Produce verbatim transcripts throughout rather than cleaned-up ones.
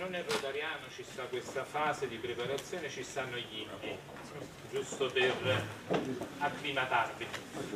non è rotariano ci sta questa fase di preparazione, ci stanno gli inni, giusto per acclimatarvi.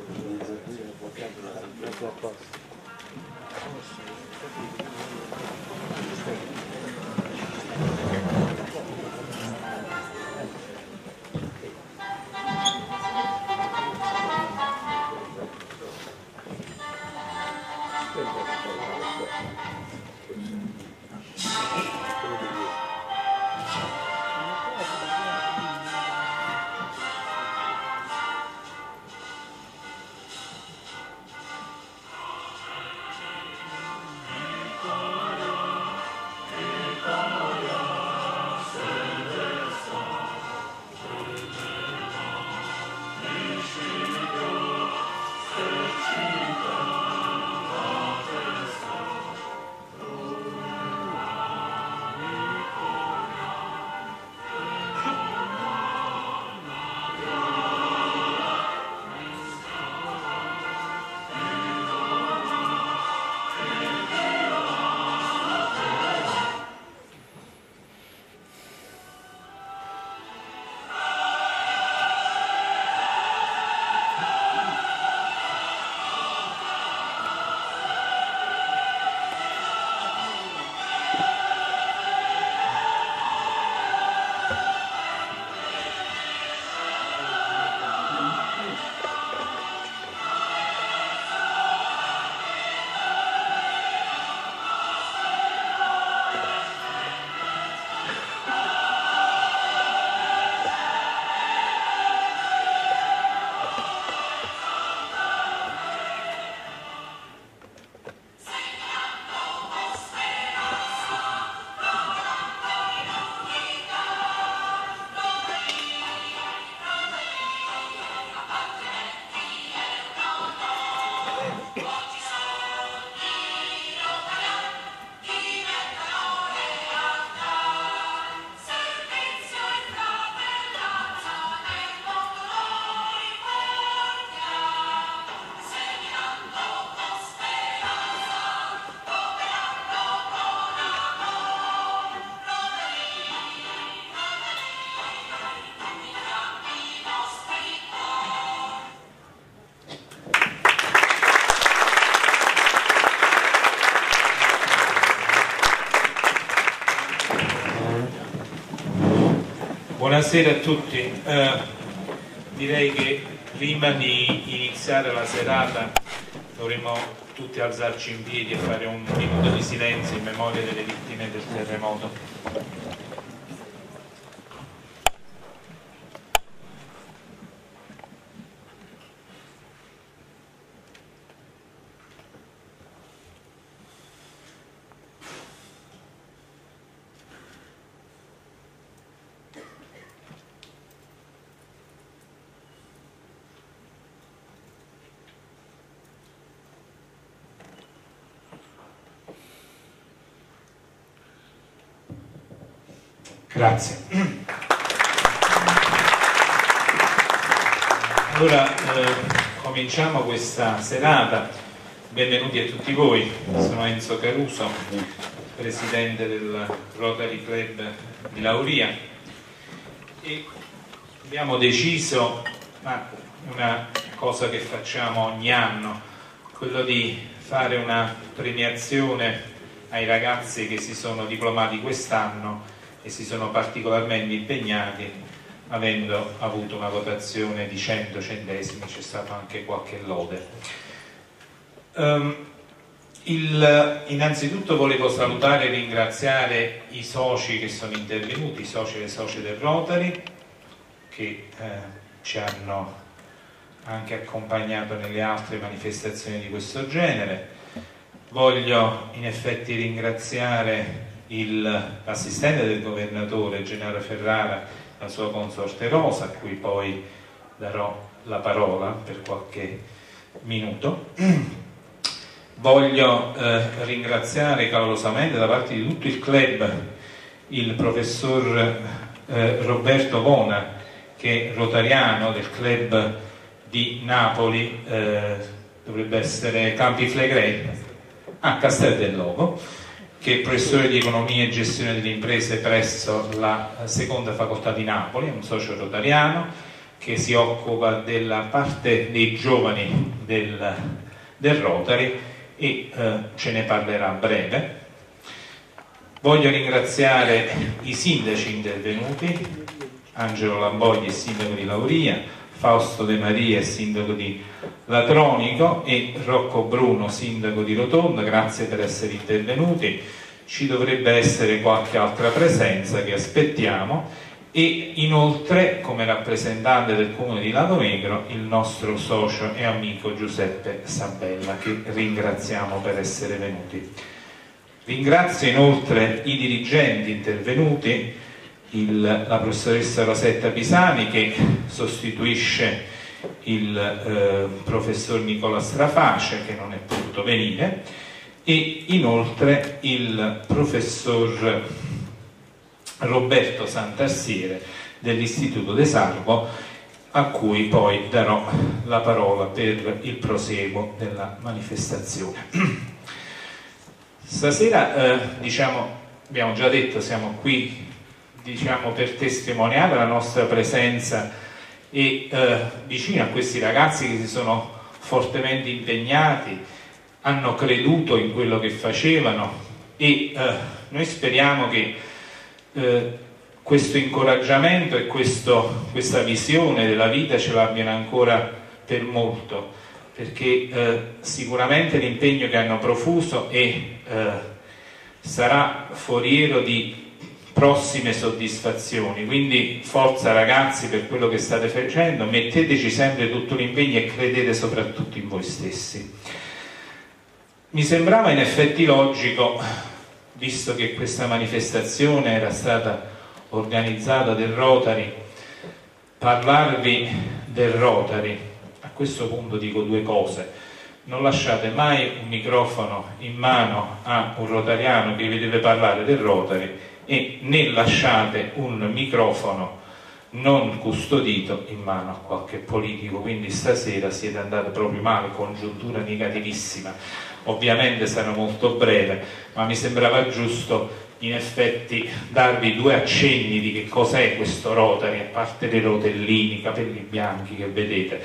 Buonasera a tutti, eh, direi che prima di iniziare la serata dovremmo tutti alzarci in piedi e fare un minuto di silenzio in memoria delle vittime del terremoto. Grazie. Allora eh, cominciamo questa serata. Benvenuti a tutti voi. Sono Enzo Caruso, presidente del Rotary Club di Lauria, e abbiamo deciso ma una cosa che facciamo ogni anno, quello di fare una premiazione ai ragazzi che si sono diplomati quest'anno e si sono particolarmente impegnati, avendo avuto una votazione di cento centesimi, c'è stato anche qualche lode. Um, il, innanzitutto volevo salutare e ringraziare i soci che sono intervenuti, i soci e le socie del Rotary, che eh, ci hanno anche accompagnato nelle altre manifestazioni di questo genere. Voglio in effetti ringraziare l'assistente del governatore Gennaro Ferrara, la sua consorte Rosa, a cui poi darò la parola per qualche minuto. Voglio eh, ringraziare calorosamente da parte di tutto il club il professor eh, Roberto Bona, che è rotariano del club di Napoli, eh, dovrebbe essere Campi Flegrei, a Castel del Logo, che è professore di economia e gestione delle imprese presso la seconda facoltà di Napoli, è un socio rotariano che si occupa della parte dei giovani del, del Rotary e eh, ce ne parlerà a breve. Voglio ringraziare i sindaci intervenuti, Angelo Lambogli, sindaco di Lauria, Fausto De Maria, sindaco di Latronico, e Rocco Bruno, sindaco di Rotonda. Grazie per essere intervenuti. Ci dovrebbe essere qualche altra presenza che aspettiamo, e inoltre come rappresentante del comune di Lago Negro il nostro socio e amico Giuseppe Sabella, che ringraziamo per essere venuti. Ringrazio inoltre i dirigenti intervenuti, il, la professoressa Rosetta Pisani, che sostituisce il eh, professor Nicola Straface, che non è potuto venire, e inoltre il professor Roberto Santarsiere dell'Istituto De Salvo, a cui poi darò la parola per il proseguo della manifestazione. Stasera, eh, diciamo, abbiamo già detto, siamo qui, diciamo, per testimoniare la nostra presenza e eh, vicino a questi ragazzi che si sono fortemente impegnati, hanno creduto in quello che facevano, e eh, noi speriamo che eh, questo incoraggiamento e questo, questa visione della vita ce l'abbiano ancora per molto, perché eh, sicuramente l'impegno che hanno profuso è, eh, sarà foriero di prossime soddisfazioni. Quindi forza ragazzi per quello che state facendo, metteteci sempre tutto l'impegno e credete soprattutto in voi stessi. Mi sembrava in effetti logico, visto che questa manifestazione era stata organizzata del Rotary, parlarvi del Rotary. A questo punto dico due cose: non lasciate mai un microfono in mano a un rotariano che vi deve parlare del Rotary, e né lasciate un microfono non custodito in mano a qualche politico. Quindi stasera siete andati proprio male, congiuntura negativissima. Ovviamente sarà molto breve, ma mi sembrava giusto in effetti darvi due accenni di che cos'è questo Rotary, a parte dei rotellini, capelli bianchi che vedete.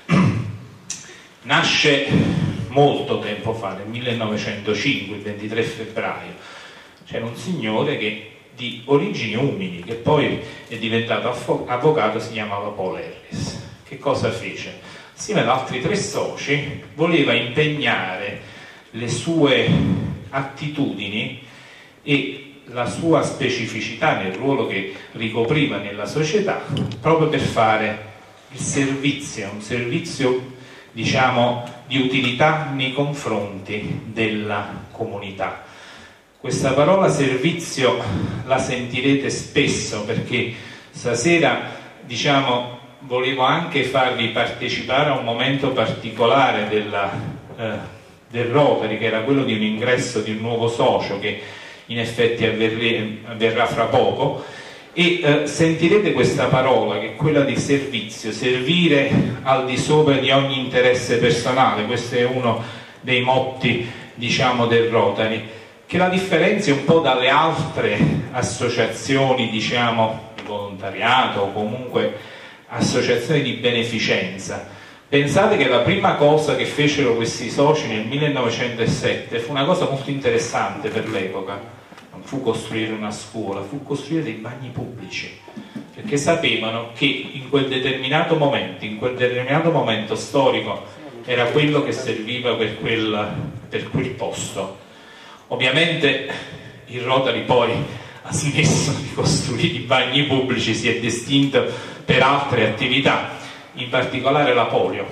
Nasce molto tempo fa, nel millenovecentocinque, il ventitré febbraio. C'era un signore che, di origini umili, che poi è diventato avvocato, si chiamava Paul Harris. Che cosa fece? Assieme ad altri tre soci voleva impegnare le sue attitudini e la sua specificità nel ruolo che ricopriva nella società, proprio per fare il servizio, un servizio, diciamo, di utilità nei confronti della comunità. Questa parola servizio la sentirete spesso, perché stasera, diciamo, volevo anche farvi partecipare a un momento particolare della, eh, del Rotary, che era quello di un ingresso di un nuovo socio che in effetti avverrà fra poco, e eh, sentirete questa parola, che è quella di servizio, servire al di sopra di ogni interesse personale. Questo è uno dei motti, diciamo, del Rotary, che la differenzia un po' dalle altre associazioni, diciamo, di volontariato o comunque associazioni di beneficenza. Pensate che la prima cosa che fecero questi soci nel millenovecentosette fu una cosa molto interessante per l'epoca. Non fu costruire una scuola, fu costruire dei bagni pubblici, perché sapevano che in quel determinato momento, in quel determinato momento storico, era quello che serviva per quel, per quel posto. Ovviamente il Rotary poi ha smesso di costruire i bagni pubblici, si è distinto per altre attività, in particolare la polio.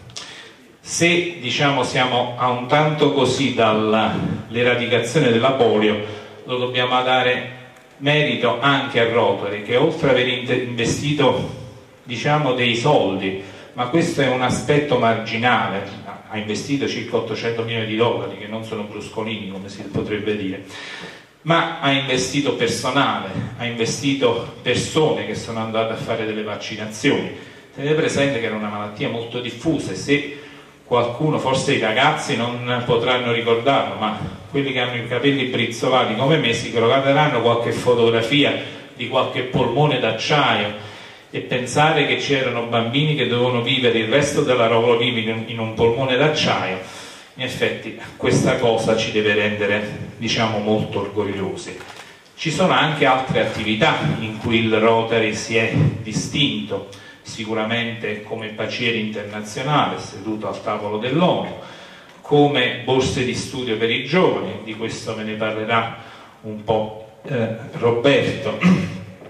Se, diciamo, siamo a un tanto così dall'eradicazione della polio, lo dobbiamo dare merito anche a Rotary, che oltre ad aver investito, diciamo, dei soldi, ma questo è un aspetto marginale, ha investito circa ottocento milioni di dollari, che non sono bruscolini come si potrebbe dire, ma ha investito personale, ha investito persone che sono andate a fare delle vaccinazioni. Tenete presente che era una malattia molto diffusa, e se qualcuno, forse i ragazzi non potranno ricordarlo, ma quelli che hanno i capelli brizzolati come me si ricorderanno qualche fotografia di qualche polmone d'acciaio, e pensare che c'erano bambini che dovevano vivere il resto della loro vita in un polmone d'acciaio, in effetti questa cosa ci deve rendere, diciamo, molto orgogliosi. Ci sono anche altre attività in cui il Rotary si è distinto, sicuramente come paciere internazionale seduto al tavolo dell'ONU, come borse di studio per i giovani, di questo me ne parlerà un po' eh, Roberto.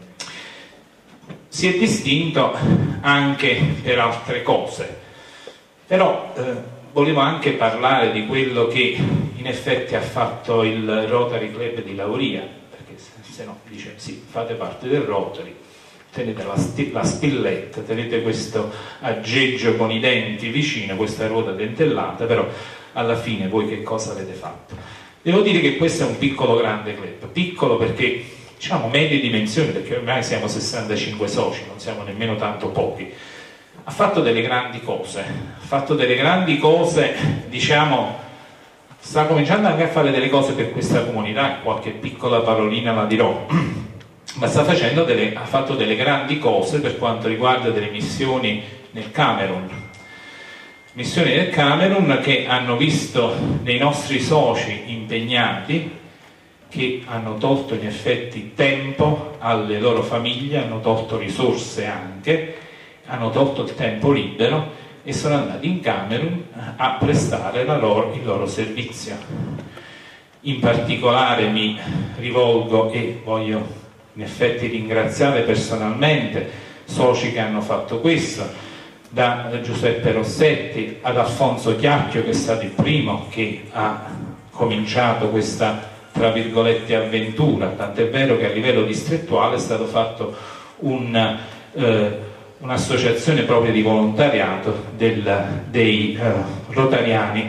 Si è distinto anche per altre cose, però eh, volevo anche parlare di quello che in effetti ha fatto il Rotary Club di Lauria, perché se, se no dice sì, fate parte del Rotary, tenete la, la spilletta, tenete questo aggeggio con i denti vicino, questa ruota dentellata, però alla fine voi che cosa avete fatto? Devo dire che questo è un piccolo grande club, piccolo perché diciamo medie dimensioni, perché ormai siamo sessantacinque soci, non siamo nemmeno tanto pochi. Ha fatto delle grandi cose, ha fatto delle grandi cose, diciamo, sta cominciando anche a fare delle cose per questa comunità, qualche piccola parolina la dirò, ma sta facendo delle, ha fatto delle grandi cose per quanto riguarda delle missioni nel Camerun. Missioni nel Camerun che hanno visto dei nostri soci impegnati, che hanno tolto in effetti tempo alle loro famiglie, hanno tolto risorse anche, hanno tolto il tempo libero e sono andati in Camerun a prestare la loro, il loro servizio. In particolare mi rivolgo e voglio in effetti ringraziare personalmente soci che hanno fatto questo, da Giuseppe Rossetti ad Alfonso Chiacchio, che è stato il primo che ha cominciato questa tra virgolette avventura, tant'è vero che a livello distrettuale è stato fatto un, eh, un'associazione proprio di volontariato del, dei eh, rotariani.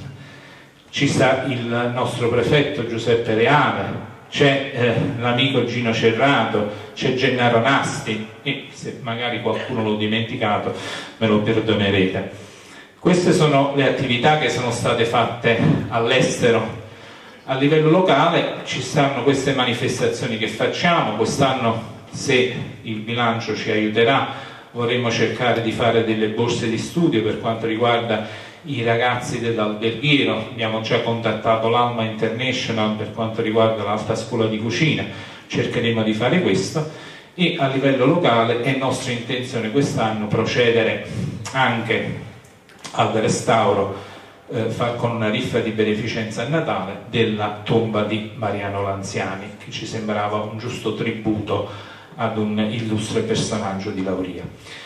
Ci sta il nostro prefetto Giuseppe Reale, c'è eh, l'amico Gino Cerrato, c'è Gennaro Nasti e se magari qualcuno l'ho dimenticato me lo perdonerete. Queste sono le attività che sono state fatte all'estero. A livello locale ci stanno queste manifestazioni che facciamo. Quest'anno, se il bilancio ci aiuterà, vorremmo cercare di fare delle borse di studio per quanto riguarda i ragazzi dell'alberghiero. Abbiamo già contattato l'Alma International per quanto riguarda l'alta scuola di cucina, cercheremo di fare questo, e a livello locale è nostra intenzione quest'anno procedere anche al restauro Eh, far con una riffa di beneficenza a Natale della tomba di Mariano Lanziani, che ci sembrava un giusto tributo ad un illustre personaggio di Lauria.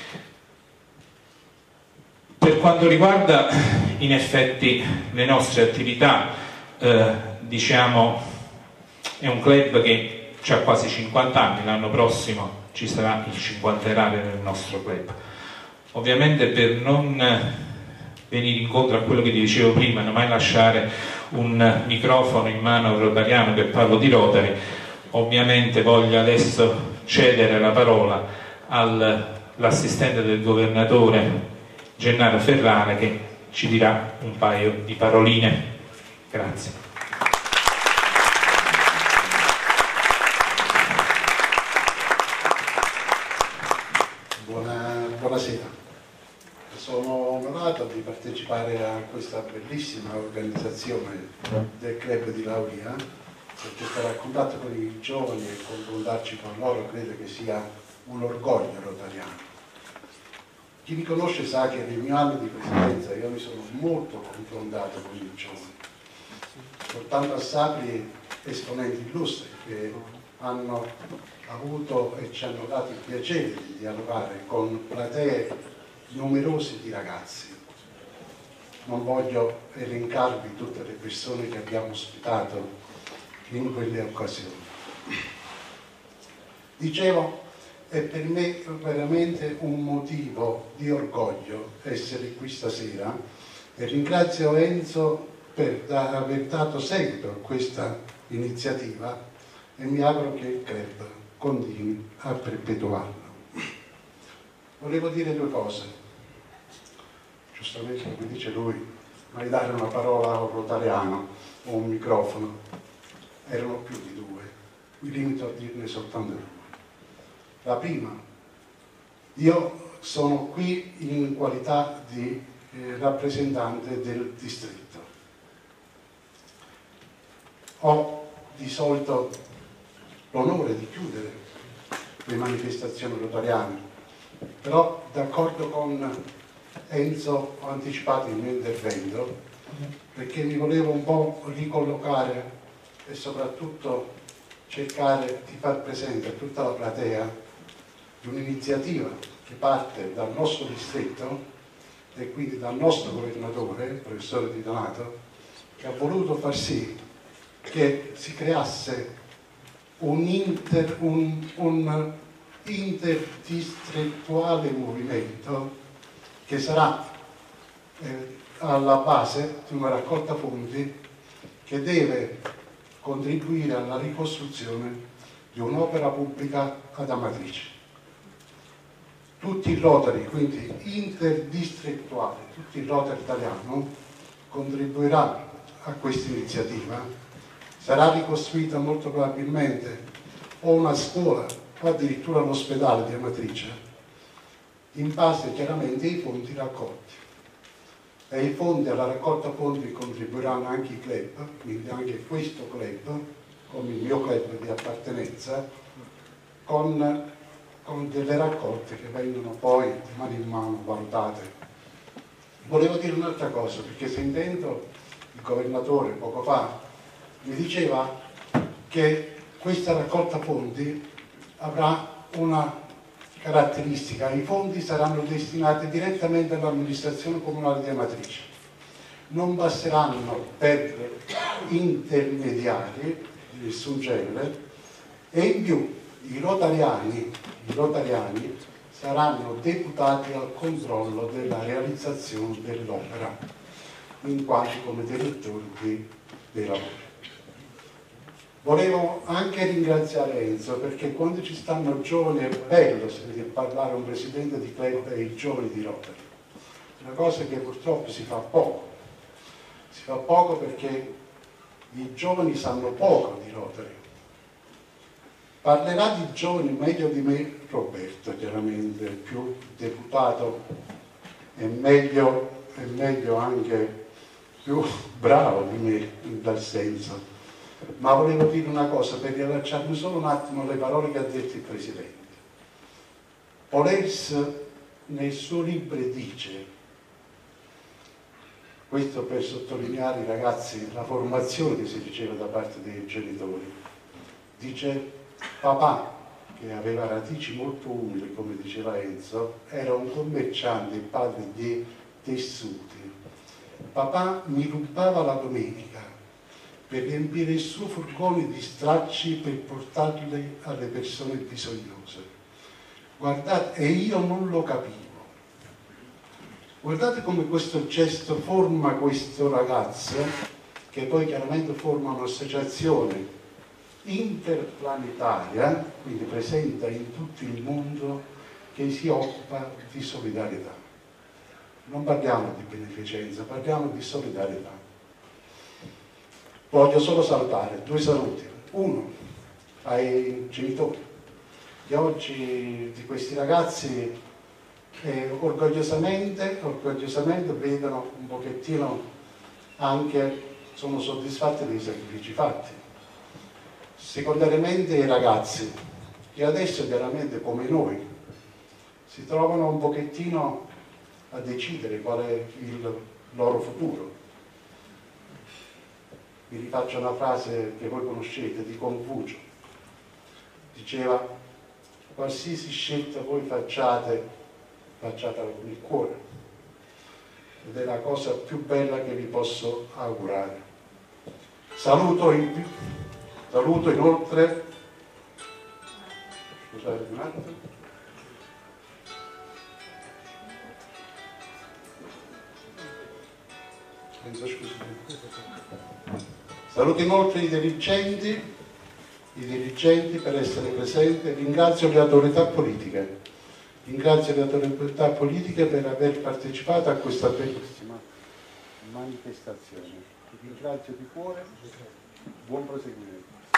Per quanto riguarda in effetti le nostre attività, eh, diciamo è un club che ha quasi cinquanta anni, l'anno prossimo ci sarà il cinquantenario nel nostro club. Ovviamente per non venire incontro a quello che ti dicevo prima, non mai lasciare un microfono in mano a un rotariano che parlo di Rotary, ovviamente voglio adesso cedere la parola all'assistente del governatore Gennaro Ferrare che ci dirà un paio di paroline. Grazie. Buona, buonasera. Sono onorato di partecipare a questa bellissima organizzazione del Club di Lauria, perché stare a contatto con i giovani e confrontarci con loro credo che sia un orgoglio rotariano. Chi mi conosce sa che nel mio anno di presidenza io mi sono molto confrontato con i giovani, portando a Sapri esponenti illustri che hanno avuto e ci hanno dato il piacere di dialogare con platee numerosi di ragazzi. Non voglio elencarvi tutte le persone che abbiamo ospitato in quelle occasioni. Dicevo, è per me veramente un motivo di orgoglio essere qui stasera e ringrazio Enzo per aver dato seguito a questa iniziativa e mi auguro che il club continui a perpetuarla. Volevo dire due cose. giustamente come dice lui, mai dare una parola a un rotariano o un microfono. Erano più di due, mi limito a dirne soltanto due. La prima, io sono qui in qualità di eh, rappresentante del distretto. Ho di solito l'onore di chiudere le manifestazioni rotariane, però d'accordo con Enzo ho anticipato il mio intervento perché mi volevo un po' ricollocare e soprattutto cercare di far presente a tutta la platea di un'iniziativa che parte dal nostro distretto e quindi dal nostro governatore, il professore Di Donato, che ha voluto far sì che si creasse un, inter, un, un interdistrettuale movimento che sarà eh, alla base di una raccolta fondi che deve contribuire alla ricostruzione di un'opera pubblica ad Amatrice. Tutti i Rotary, quindi interdistrettuale, tutti i Rotary italiano contribuirà a questa iniziativa. Sarà ricostruita molto probabilmente o una scuola o addirittura l'ospedale di Amatrice, in base chiaramente ai fondi raccolti. E i fondi alla raccolta fondi contribuiranno anche i club, quindi anche questo club, come il mio club di appartenenza, con, con delle raccolte che vengono poi di mano in mano valutate. Volevo dire un'altra cosa, perché sentendo il governatore poco fa mi diceva che questa raccolta fondi avrà una caratteristica: i fondi saranno destinati direttamente all'amministrazione comunale di Amatrice, non passeranno per intermediari di nessun genere, e in più i rotariani, i rotariani saranno deputati al controllo della realizzazione dell'opera in quanto come direttori dei lavori. Volevo anche ringraziare Enzo, perché quando ci stanno giovani è bello sentire parlare un presidente di club e i giovani di Rotary. Una cosa che purtroppo si fa poco. Si fa poco perché i giovani sanno poco di Rotary. Parlerà di giovani meglio di me Roberto, chiaramente, più deputato e meglio, e meglio anche più bravo di me in tal senso. Ma volevo dire una cosa per riallacciarmi solo un attimo alle parole che ha detto il Presidente. Polers nel suo libro dice, questo per sottolineare ai ragazzi la formazione che si riceve da parte dei genitori, dice: papà, che aveva radici molto umili come diceva Enzo, era un commerciante, il padre di tessuti. Papà mi rubava la domenica per riempire il suo furgone di stracci per portarli alle persone bisognose. Guardate, e io non lo capivo. Guardate come questo gesto forma questo ragazzo, che poi chiaramente forma un'associazione interplanetaria, quindi presente in tutto il mondo, che si occupa di solidarietà. Non parliamo di beneficenza, parliamo di solidarietà. Voglio solo salutare due saluti. Uno ai genitori, che oggi di questi ragazzi eh, orgogliosamente, orgogliosamente vedono un pochettino anche, sono soddisfatti dei sacrifici fatti. Secondariamente i ragazzi, che adesso chiaramente come noi si trovano un pochettino a decidere qual è il loro futuro. Vi rifaccio una frase che voi conoscete di Confucio. Diceva: qualsiasi scelta voi facciate, facciatela con il cuore. Ed è la cosa più bella che vi posso augurare. Saluto, in, saluto inoltre, scusate un attimo, saluto inoltre i dirigenti, i dirigenti per essere presenti, ringrazio le autorità politiche, Ringrazio le autorità politiche per aver partecipato a questa bellissima manifestazione. Vi ringrazio di cuore, buon proseguimento.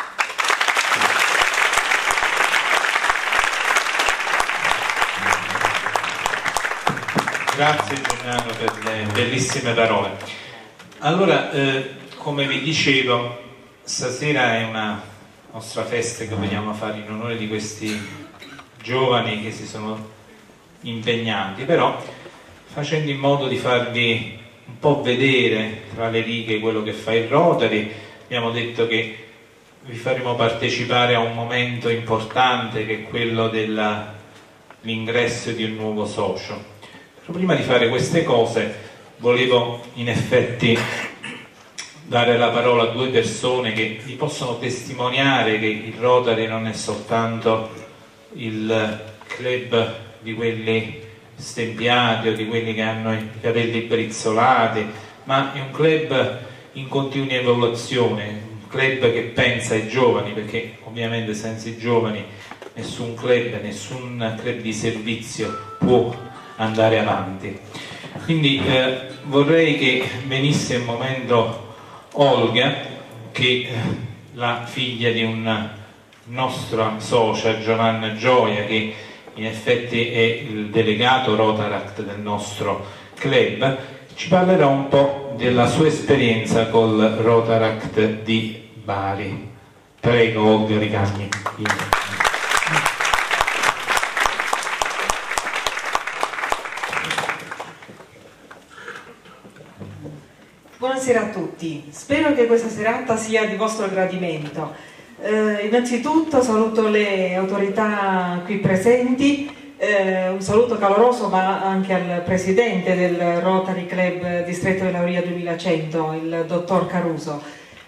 Grazie Gennaro per le bellissime parole. Allora, eh, come vi dicevo, stasera è una nostra festa che vogliamo fare in onore di questi giovani che si sono impegnati, però facendo in modo di farvi un po' vedere tra le righe quello che fa il Rotary. Abbiamo detto che vi faremo partecipare a un momento importante che è quello dell'ingresso di un nuovo socio. Però prima di fare queste cose volevo in effetti dare la parola a due persone che vi possono testimoniare che il Rotary non è soltanto il club di quelli stempiati o di quelli che hanno i capelli brizzolati, ma è un club in continua evoluzione, un club che pensa ai giovani, perché ovviamente senza i giovani nessun club, nessun club di servizio può andare avanti. Quindi eh, vorrei che venisse un momento Olga, che è la figlia di una nostra socia, Giovanna Gioia, che in effetti è il delegato Rotaract del nostro club, ci parlerà un po' della sua esperienza col Rotaract di Bari. Prego Olga Ricagni. Buonasera a tutti, spero che questa serata sia di vostro gradimento. Eh, innanzitutto saluto le autorità qui presenti, eh, un saluto caloroso ma anche al presidente del Rotary Club Distretto di Lauria duemilacento, il dottor Caruso.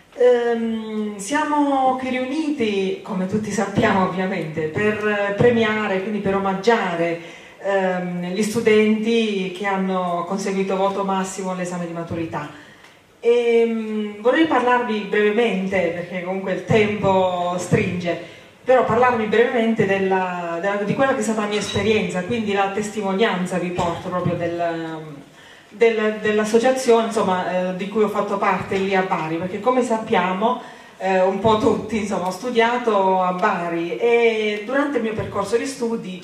Eh, siamo qui riuniti, come tutti sappiamo ovviamente, per premiare, quindi per omaggiare ehm, gli studenti che hanno conseguito voto massimo all'esame di maturità. E, um, vorrei parlarvi brevemente, perché comunque il tempo stringe, però parlarvi brevemente della, della, di quella che è stata la mia esperienza, quindi la testimonianza vi porto proprio del, del, dell'associazione, insomma, eh, di cui ho fatto parte lì a Bari, perché come sappiamo eh, un po' tutti, insomma, ho studiato a Bari e durante il mio percorso di studi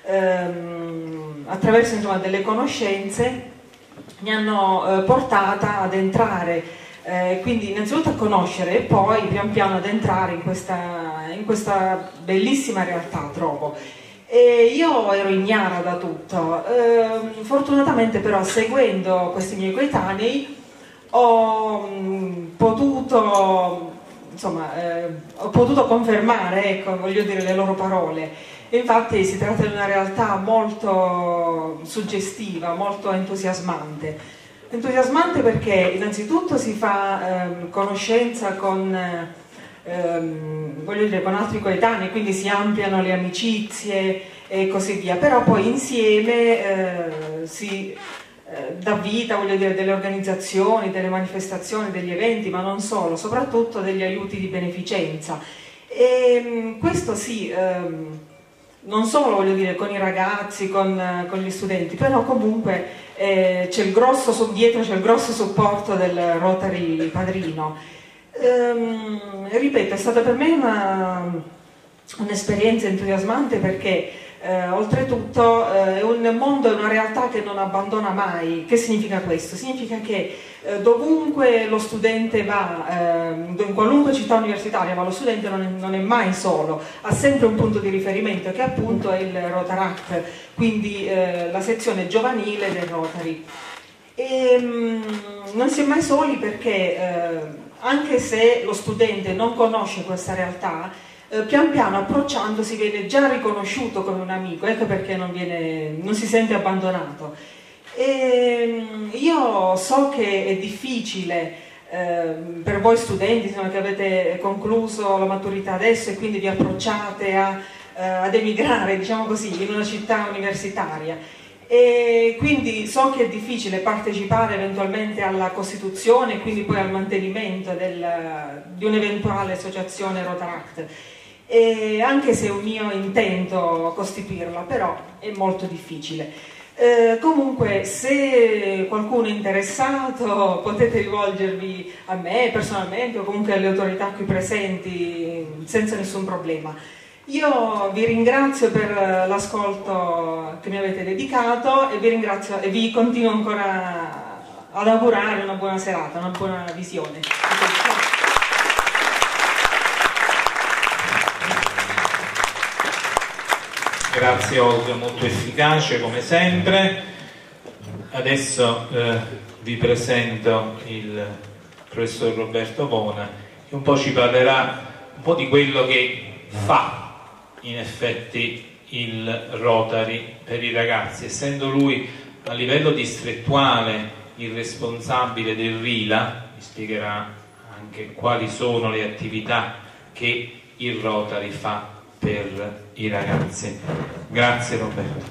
ehm, attraverso, insomma, delle conoscenze mi hanno eh, portata ad entrare, eh, quindi innanzitutto a conoscere e poi pian piano ad entrare in questa, in questa bellissima realtà, trovo. E io ero ignara da tutto, eh, fortunatamente però seguendo questi miei coetanei ho mh, potuto, insomma, eh, ho potuto confermare, ecco, voglio dire, le loro parole. Infatti si tratta di una realtà molto suggestiva, molto entusiasmante. Entusiasmante perché innanzitutto si fa ehm, conoscenza con, ehm, voglio dire, con altri coetanei, quindi si ampliano le amicizie e così via, però poi insieme eh, si eh, dà vita, voglio dire, delle organizzazioni, delle manifestazioni, degli eventi, ma non solo, soprattutto degli aiuti di beneficenza. E questo sì, ehm, non solo, voglio dire, con i ragazzi, con, con gli studenti, però comunque eh, c'è il grosso, dietro c'è il grosso supporto del Rotary Padrino. Ehm, ripeto, è stata per me un'esperienza entusiasmante perché eh, oltretutto eh, è un mondo, è una realtà che non abbandona mai. Che significa questo? Significa che eh, dovunque lo studente va, eh, in qualunque città universitaria, ma lo studente non è, non è mai solo, ha sempre un punto di riferimento che appunto è il Rotaract, quindi eh, la sezione giovanile del Rotary. E, mh, non si è mai soli perché eh, anche se lo studente non conosce questa realtà, Eh, pian piano approcciandosi viene già riconosciuto come un amico, ecco perché non, viene, non si sente abbandonato. E io so che è difficile eh, per voi studenti, insomma, che avete concluso la maturità adesso e quindi vi approcciate a, eh, ad emigrare, diciamo così, in una città universitaria. E quindi so che è difficile partecipare eventualmente alla costituzione e quindi poi al mantenimento del, di un'eventuale associazione Rotaract. e anche se è un mio intento costituirla, però è molto difficile. Eh, comunque, se qualcuno è interessato, potete rivolgervi a me personalmente o comunque alle autorità qui presenti senza nessun problema. Io vi ringrazio per l'ascolto che mi avete dedicato e vi ringrazio e vi continuo ancora ad augurare una buona serata, una buona visione. Grazie Olga, molto efficace come sempre. Adesso eh, vi presento il professor Roberto Bona, che un po' ci parlerà un po' di quello che fa in effetti il Rotary per i ragazzi, essendo lui a livello distrettuale il responsabile del RILA. Vi spiegherà anche quali sono le attività che il Rotary fa per i ragazzi. Grazie Roberto.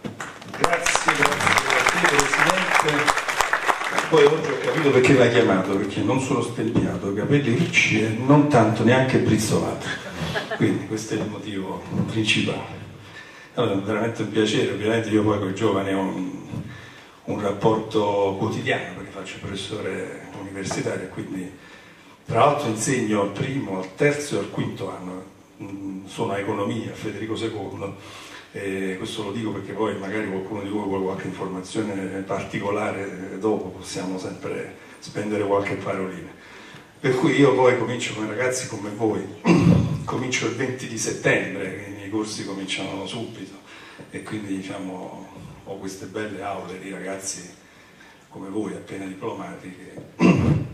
Grazie, grazie, grazie Presidente. Poi oggi ho capito perché l'ha chiamato, perché non sono stempiato, capelli ricci e non tanto neanche brizzolati. Quindi questo è il motivo principale. Allora, è veramente un piacere, ovviamente io poi con i giovani ho un, un rapporto quotidiano perché faccio il professore universitario e quindi tra l'altro insegno al primo, al terzo e al quinto anno. Sono a economia, Federico secondo, e questo lo dico perché poi magari qualcuno di voi vuole qualche informazione particolare, dopo possiamo sempre spendere qualche parolina. Per cui io poi comincio con i ragazzi come voi, comincio il venti di settembre, i miei corsi cominciano subito e quindi diciamo ho queste belle aule di ragazzi come voi appena diplomati che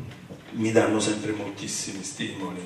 mi danno sempre moltissimi stimoli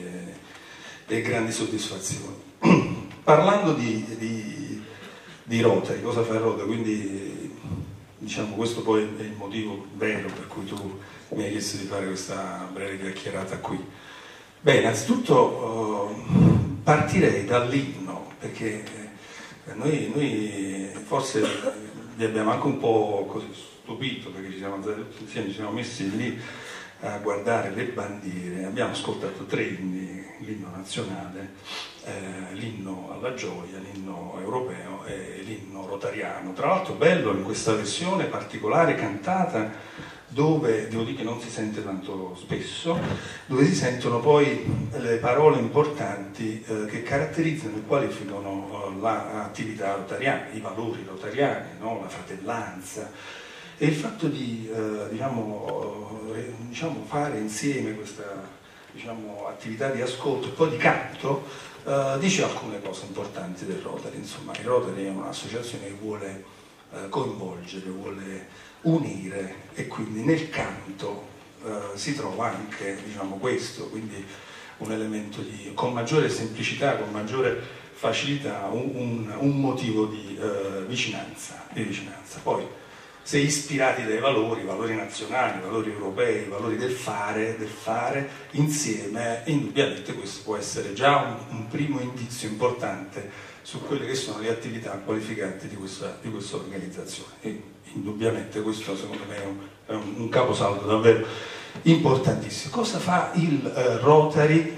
e, e grandi soddisfazioni. Parlando di, di, di Rotary, cosa fa il Rotary? Quindi diciamo questo poi è il motivo vero per cui tu mi hai chiesto di fare questa breve chiacchierata qui. Beh, innanzitutto uh, partirei dall'inno, perché noi, noi forse vi abbiamo anche un po' così stupito, perché ci siamo andati tutti insieme, ci siamo messi lì a guardare le bandiere, abbiamo ascoltato tre inni, l'inno nazionale, eh, l'inno alla gioia, l'inno europeo e l'inno rotariano. Tra l'altro bello in questa versione particolare cantata, dove devo dire che non si sente tanto spesso, dove si sentono poi le parole importanti eh, che caratterizzano e qualificano eh, l'attività rotariana, i valori rotariani, no? La fratellanza e il fatto di eh, diciamo, eh, diciamo fare insieme questa diciamo, attività di ascolto e poi di canto eh, dice alcune cose importanti del Rotary. Insomma, il Rotary è un'associazione che vuole eh, coinvolgere, vuole unire e quindi nel canto eh, si trova anche diciamo, questo, quindi un elemento di, con maggiore semplicità, con maggiore facilità, un, un, un motivo di, eh, vicinanza, di vicinanza. Poi se ispirati dai valori, valori nazionali, valori europei, valori del fare, del fare insieme, indubbiamente questo può essere già un, un primo indizio importante su quelle che sono le attività qualificanti di questa, di questa organizzazione. E indubbiamente questo secondo me è un, è un, un caposaldo davvero importantissimo. Cosa fa il eh, Rotary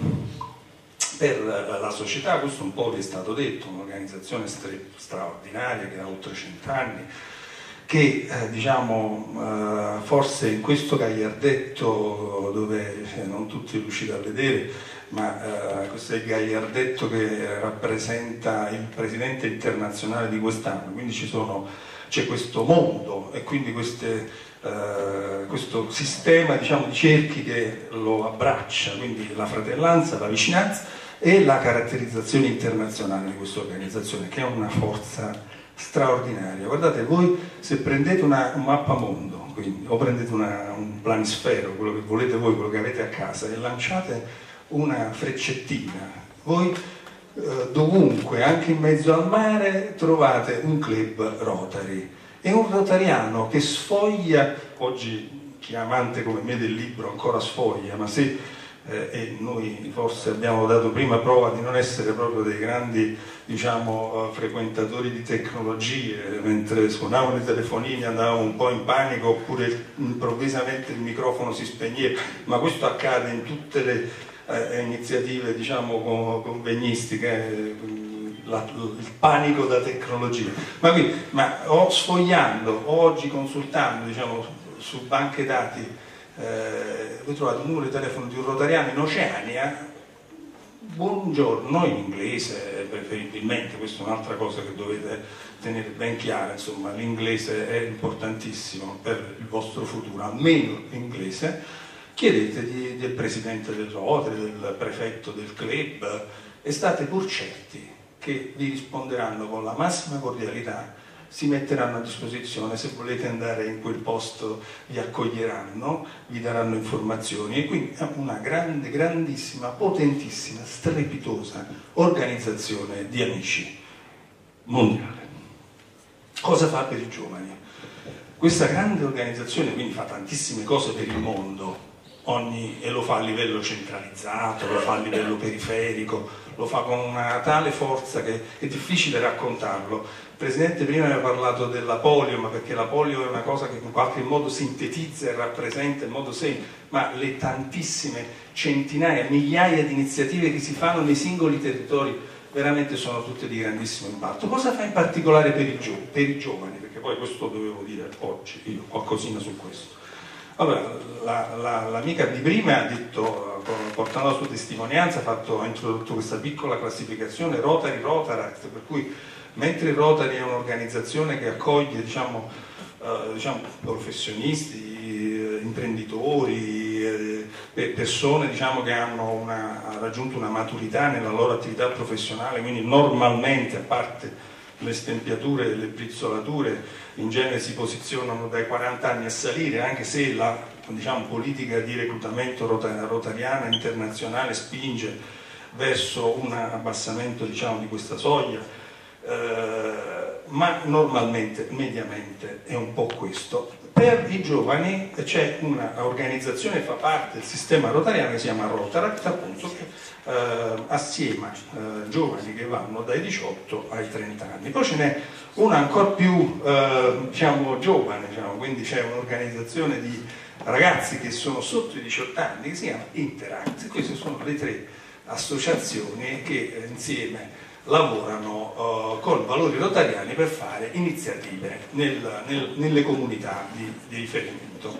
per eh, la società? Questo un po' vi è stato detto, un'organizzazione straordinaria che ha oltre cent'anni, che eh, diciamo eh, forse in questo gagliardetto dove eh, non tutti riuscite a vedere, ma eh, questo è il gagliardetto che rappresenta il presidente internazionale di quest'anno, quindi ci sono, c'è questo mondo e quindi queste, eh, questo sistema diciamo, di cerchi che lo abbraccia, quindi la fratellanza, la vicinanza e la caratterizzazione internazionale di questa organizzazione che è una forza straordinaria. Guardate, voi se prendete una, un mappamondo quindi, o prendete una, un planisfero, quello che volete voi, quello che avete a casa e lanciate una freccettina, voi eh, dovunque, anche in mezzo al mare, trovate un club Rotary e un rotariano che sfoglia, oggi chi è amante come me del libro ancora sfoglia, ma se Eh, e noi forse abbiamo dato prima prova di non essere proprio dei grandi diciamo, uh, frequentatori di tecnologie, mentre suonavano i telefonini andavamo un po' in panico oppure improvvisamente il microfono si spegneva, ma questo accade in tutte le eh, iniziative diciamo convegnistiche, la, il panico da tecnologia. Ma, qui, ma o sfogliando, oggi consultando diciamo, su banche dati, eh, ho trovato un numero di telefono di un rotariano in Oceania. Buongiorno in inglese preferibilmente, questa è un'altra cosa che dovete tenere ben chiara, insomma l'inglese è importantissimo per il vostro futuro, almeno l'inglese. Chiedete di, del presidente del Rotary, del prefetto del club e state pur certi che vi risponderanno con la massima cordialità, si metteranno a disposizione, se volete andare in quel posto vi accoglieranno, vi daranno informazioni e quindi è una grande, grandissima, potentissima, strepitosa organizzazione di amici mondiale. Cosa fa per i giovani? Questa grande organizzazione quindi fa tantissime cose per il mondo, ogni, e lo fa a livello centralizzato, lo fa a livello periferico, lo fa con una tale forza che è difficile raccontarlo. Il Presidente prima aveva parlato della polio, ma perché la polio è una cosa che in qualche modo sintetizza e rappresenta in modo semplice, ma le tantissime centinaia, migliaia di iniziative che si fanno nei singoli territori veramente sono tutte di grandissimo impatto. Cosa fa in particolare per i, gio per i giovani? Perché poi questo dovevo dire oggi, io qualcosina su questo. Allora, l'amica la, la, di prima ha detto, portando la sua testimonianza, ha, fatto, ha introdotto questa piccola classificazione Rotary Rotaract, per cui mentre il Rotary è un'organizzazione che accoglie diciamo, eh, diciamo, professionisti, eh, imprenditori, eh, persone diciamo, che hanno una, raggiunto una maturità nella loro attività professionale, quindi normalmente, a parte le stempiature e le brizzolature, in genere si posizionano dai quaranta anni a salire, anche se la diciamo, politica di reclutamento rotariana internazionale spinge verso un abbassamento diciamo, di questa soglia, eh, ma normalmente, mediamente, è un po' questo. Per i giovani c'è un'organizzazione che fa parte del sistema rotariano che si chiama Rotaract, appunto, che eh, assieme eh, giovani che vanno dai diciotto ai trenta anni. Poi ce n'è una ancora più eh, diciamo, giovane, diciamo, quindi c'è un'organizzazione di ragazzi che sono sotto i diciotto anni che si chiama Interact. Queste sono le tre associazioni che eh, insieme lavorano uh, con valori rotariani per fare iniziative nel, nel, nelle comunità di, di riferimento.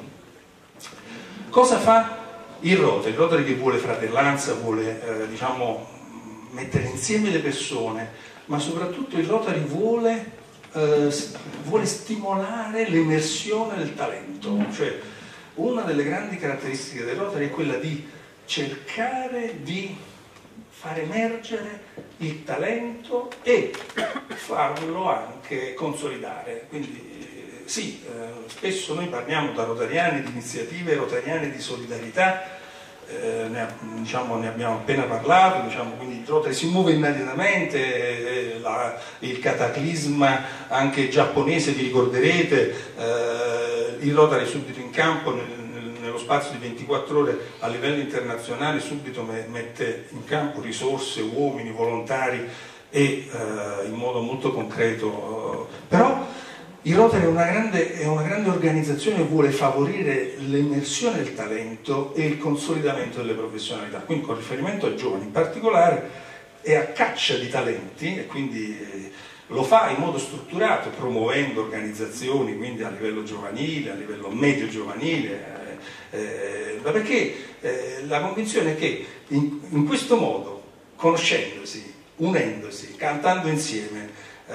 Cosa fa il Rotary? Il Rotary che vuole fratellanza, vuole eh, diciamo, mettere insieme le persone, ma soprattutto il Rotary vuole, eh, vuole stimolare l'emersione del talento. Cioè, una delle grandi caratteristiche del Rotary è quella di cercare di far emergere il talento e farlo anche consolidare. Quindi sì, eh, spesso noi parliamo da rotariani di iniziative rotariane di solidarietà, eh, ne, diciamo, ne abbiamo appena parlato, diciamo, quindi il Rotary si muove immediatamente, eh, la, il cataclisma anche giapponese, vi ricorderete, eh, il Rotary subito in campo nel, nello spazio di ventiquattro ore a livello internazionale subito mette in campo risorse, uomini, volontari e eh, in modo molto concreto. Però il Rotary è una grande, è una grande organizzazione che vuole favorire l'emersione del talento e il consolidamento delle professionalità, quindi con riferimento ai giovani in particolare è a caccia di talenti e quindi eh, lo fa in modo strutturato, promuovendo organizzazioni quindi a livello giovanile, a livello medio giovanile, Eh, perché eh, la convinzione è che in, in questo modo, conoscendosi, unendosi, cantando insieme,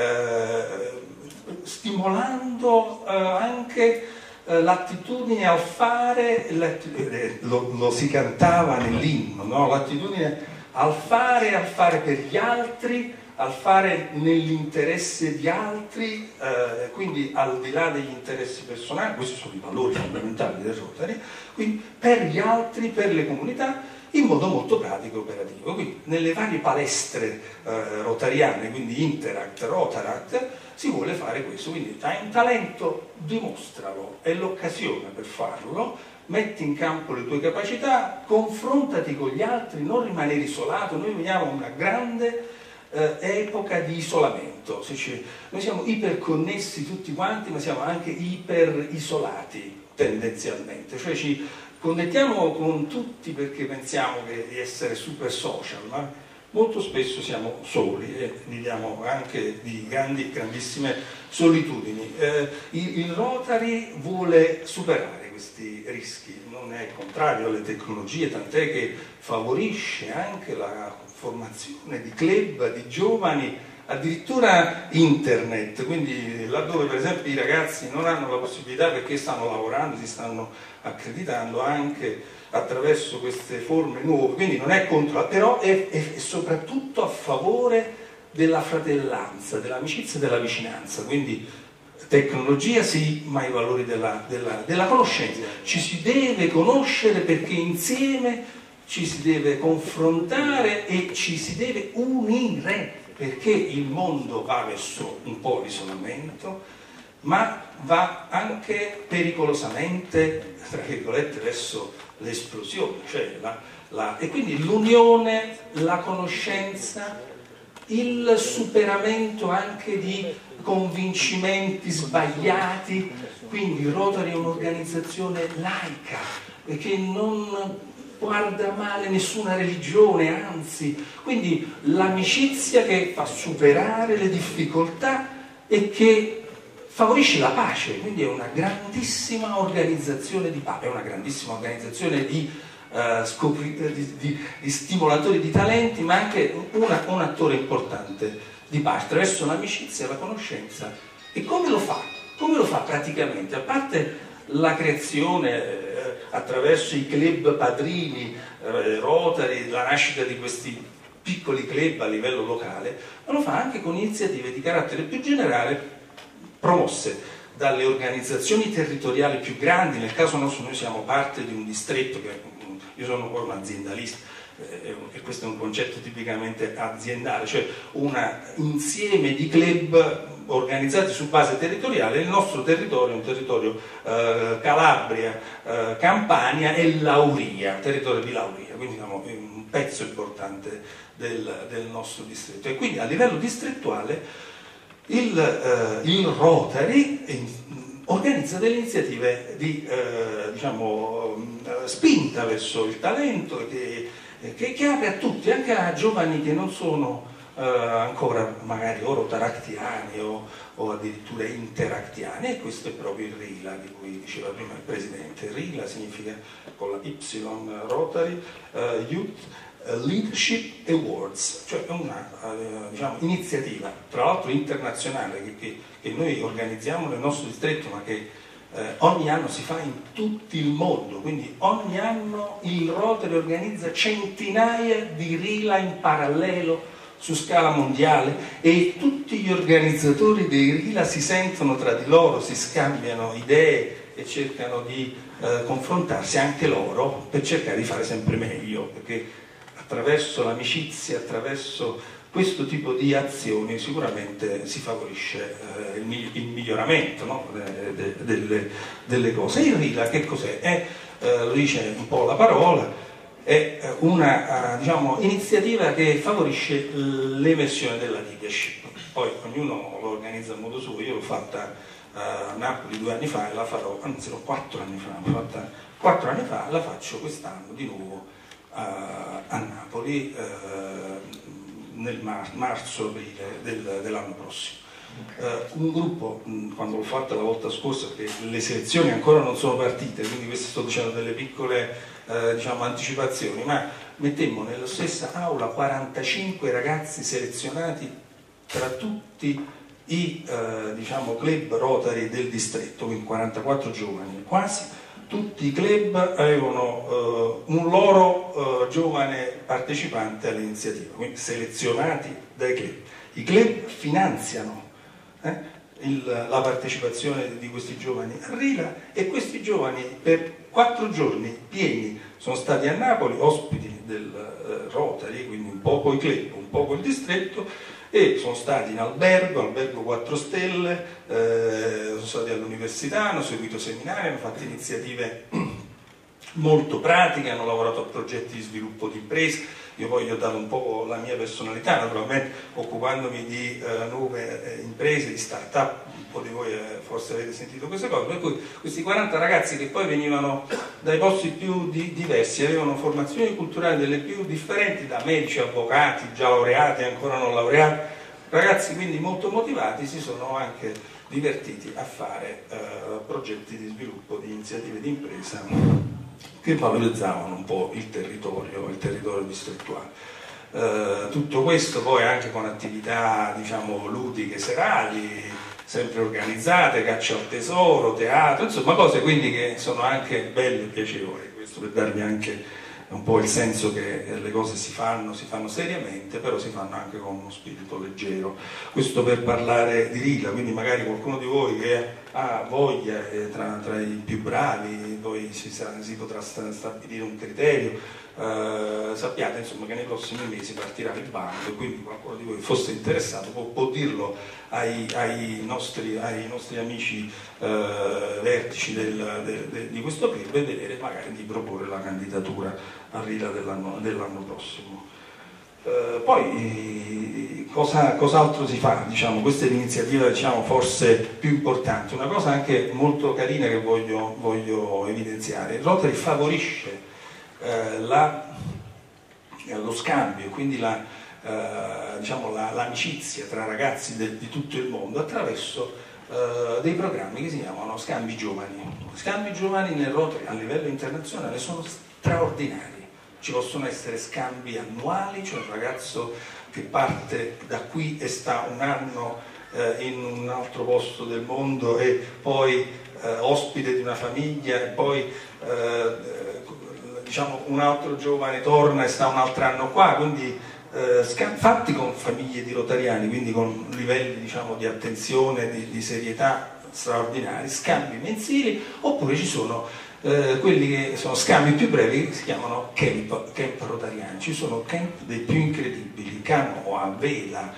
eh, stimolando eh, anche eh, l'attitudine al fare, eh, lo, lo si cantava nell'inno, no? L'attitudine al fare, al fare per gli altri, al fare nell'interesse di altri, eh, quindi al di là degli interessi personali, questi sono i valori fondamentali del Rotary, quindi per gli altri, per le comunità, in modo molto pratico e operativo. Quindi nelle varie palestre eh, rotariane, quindi Interact, Rotaract, si vuole fare questo, quindi hai un talento, dimostralo, è l'occasione per farlo, metti in campo le tue capacità, confrontati con gli altri, non rimanere isolato. Noi viviamo una grande Eh, epoca di isolamento, noi siamo iperconnessi tutti quanti, ma siamo anche iper isolati tendenzialmente, cioè ci connettiamo con tutti perché pensiamo che, di essere super social, ma molto spesso siamo soli e viviamo anche di grandi, grandissime solitudini. Eh, il, il Rotary vuole superare questi rischi, non è contrario alle tecnologie, tant'è che favorisce anche la formazione di club, di giovani, addirittura internet, quindi laddove per esempio i ragazzi non hanno la possibilità perché stanno lavorando, si stanno accreditando anche attraverso queste forme nuove, quindi non è contro, però è, è, è soprattutto a favore della fratellanza, dell'amicizia e della vicinanza, quindi tecnologia sì, ma i valori della, della, della conoscenza, ci si deve conoscere perché insieme ci si deve confrontare e ci si deve unire, perché il mondo va verso un po' l'isolamento, ma va anche pericolosamente, tra virgolette, verso l'esplosione, cioè la, la, e quindi l'unione, la conoscenza, il superamento anche di convincimenti sbagliati, quindi Rotary è un'organizzazione laica, che non guarda male nessuna religione, anzi, quindi l'amicizia che fa superare le difficoltà e che favorisce la pace, quindi è una grandissima organizzazione di pace, è una grandissima organizzazione di, uh, scopri, di, di, di stimolatori di talenti, ma anche una, un attore importante di pace, attraverso l'amicizia e la conoscenza. E come lo fa? Come lo fa praticamente? A parte la creazione eh, attraverso i club padrini, eh, Rotary, la nascita di questi piccoli club a livello locale, ma lo fa anche con iniziative di carattere più generale promosse dalle organizzazioni territoriali più grandi. Nel caso nostro noi siamo parte di un distretto, che io sono poi un aziendalista, eh, e questo è un concetto tipicamente aziendale, cioè un insieme di club organizzati su base territoriale. Il nostro territorio è un territorio eh, Calabria, eh, Campania e Lauria, territorio di Lauria, quindi diciamo, è un pezzo importante del, del nostro distretto. E quindi a livello distrettuale il, eh, il Rotary organizza delle iniziative di eh, diciamo, spinta verso il talento che, che, che apre a tutti, anche a giovani che non sono Uh, ancora magari o rotaractiani o, o addirittura interactiani, e questo è proprio il RILA di cui diceva prima il Presidente. RILA significa con la Y, Rotary uh, Youth Leadership Awards, cioè una uh, diciamo, iniziativa tra l'altro internazionale che, che, che noi organizziamo nel nostro distretto, ma che uh, ogni anno si fa in tutto il mondo, quindi ogni anno il Rotary organizza centinaia di RILA in parallelo su scala mondiale, e tutti gli organizzatori dei RILA si sentono tra di loro, si scambiano idee e cercano di eh, confrontarsi anche loro per cercare di fare sempre meglio, perché attraverso l'amicizia, attraverso questo tipo di azioni sicuramente si favorisce eh, il, il miglioramento, no? de, de, delle, delle cose. Il RILA che cos'è? È, eh, lo dice un po' la parola, è una diciamo, iniziativa che favorisce l'emersione della leadership. Poi ognuno lo organizza a modo suo. Io l'ho fatta a Napoli due anni fa e la farò, anzi no, quattro anni fa, l'ho fatta quattro anni fa, la faccio quest'anno di nuovo a, a Napoli eh, nel mar- marzo-aprile del, dell'anno prossimo. Uh, un gruppo, mh, quando l'ho fatta la volta scorsa, perché le selezioni ancora non sono partite, quindi queste sto dicendo delle piccole uh, diciamo, anticipazioni, ma mettemmo nella stessa aula quarantacinque ragazzi selezionati tra tutti i uh, diciamo, club Rotary del distretto, quindi quarantaquattro giovani, quasi tutti i club avevano uh, un loro uh, giovane partecipante all'iniziativa, quindi selezionati dai club. I club finanziano Eh, il, la partecipazione di questi giovani a RILA, e questi giovani per quattro giorni pieni sono stati a Napoli, ospiti del eh, Rotary, quindi un po' coi club, un po' col distretto, e sono stati in albergo, albergo quattro stelle, eh, sono stati all'università, hanno seguito seminari, hanno fatto iniziative molto pratiche, hanno lavorato a progetti di sviluppo di imprese. Io poi ho dato un po' la mia personalità, naturalmente occupandomi di eh, nuove eh, imprese, di start-up. Un po' di voi eh, forse avete sentito queste cose, per cui questi quaranta ragazzi che poi venivano dai posti più di, diversi, avevano formazioni culturali delle più differenti, da medici, avvocati, già laureati, ancora non laureati, ragazzi quindi molto motivati, si sono anche divertiti a fare eh, progetti di sviluppo, di iniziative di impresa che valorizzavano un po' il territorio, il territorio distrettuale. Eh, tutto questo poi anche con attività, diciamo, ludiche serali, sempre organizzate, caccia al tesoro, teatro, insomma cose quindi che sono anche belle e piacevoli, questo per darvi anche un po' il senso che le cose si fanno, si fanno seriamente, però si fanno anche con uno spirito leggero. Questo per parlare di Rila, quindi magari qualcuno di voi che ha voglia, eh, tra, tra i più bravi, poi si, si potrà stabilire un criterio, eh, sappiate insomma che nei prossimi mesi partirà il bando, quindi qualcuno di voi fosse interessato può, può dirlo ai, ai, nostri, ai nostri amici eh, vertici del, del, del, di questo club e vedere magari di proporre la candidatura a Rila dell'anno, dell'anno prossimo. Eh, poi cosa, cos'altro si fa? Diciamo, questa è l'iniziativa, diciamo, forse più importante. Una cosa anche molto carina che voglio, voglio evidenziare: il Rotary favorisce eh, la, lo scambio, quindi la, eh, diciamo, la, l'amicizia tra ragazzi de, di tutto il mondo attraverso eh, dei programmi che si chiamano Scambi Giovani. Scambi Giovani nel Rotary a livello internazionale sono straordinari. Ci possono essere scambi annuali, cioè un ragazzo che parte da qui e sta un anno eh, in un altro posto del mondo e poi eh, ospite di una famiglia e poi eh, diciamo un altro giovane torna e sta un altro anno qua, quindi eh, fatti con famiglie di rotariani, quindi con livelli, diciamo, di attenzione, di, di serietà straordinari, scambi mensili, oppure ci sono Eh, quelli che sono scambi più brevi che si chiamano camp, camp rotariani. Ci sono camp dei più incredibili, canoa, vela,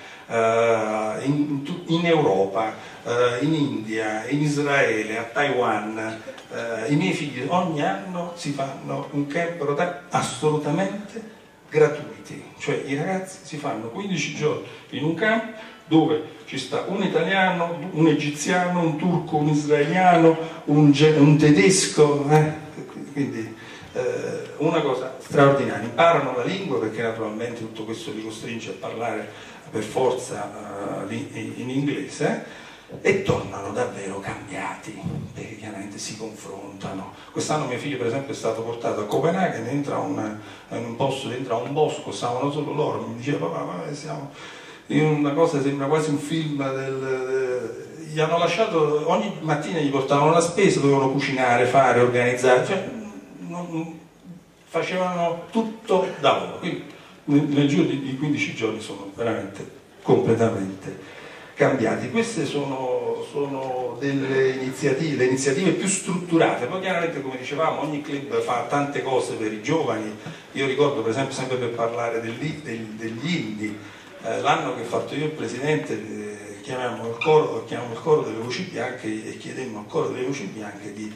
eh, in, in Europa, eh, in India, in Israele, a Taiwan. Eh, I miei figli ogni anno si fanno un camp rotariano assolutamente gratuiti, cioè i ragazzi si fanno quindici giorni in un camp dove ci sta un italiano, un egiziano, un turco, un israeliano, un, un tedesco, eh? Quindi eh, una cosa straordinaria. Imparano la lingua perché naturalmente tutto questo li costringe a parlare per forza uh, in, in inglese, e tornano davvero cambiati, perché chiaramente si confrontano. Quest'anno mio figlio per esempio è stato portato a Copenaghen, entra una, in un posto, entra a un bosco, stavano solo loro, mi diceva papà, ma siamo... una cosa sembra quasi un film del, del, gli hanno lasciato, ogni mattina gli portavano la spesa, dovevano cucinare, fare, organizzare, cioè non, facevano tutto da loro, quindi nel, nel giro di, di quindici giorni sono veramente completamente cambiati. Queste sono, sono delle iniziative, le iniziative più strutturate. Poi chiaramente, come dicevamo, ogni club fa tante cose per i giovani. Io ricordo per esempio, sempre per parlare degli, degli indie, Eh, l'anno che ho fatto io il presidente, eh, chiamammo il coro, chiamammo il coro delle voci bianche e chiedemmo al coro delle voci bianche di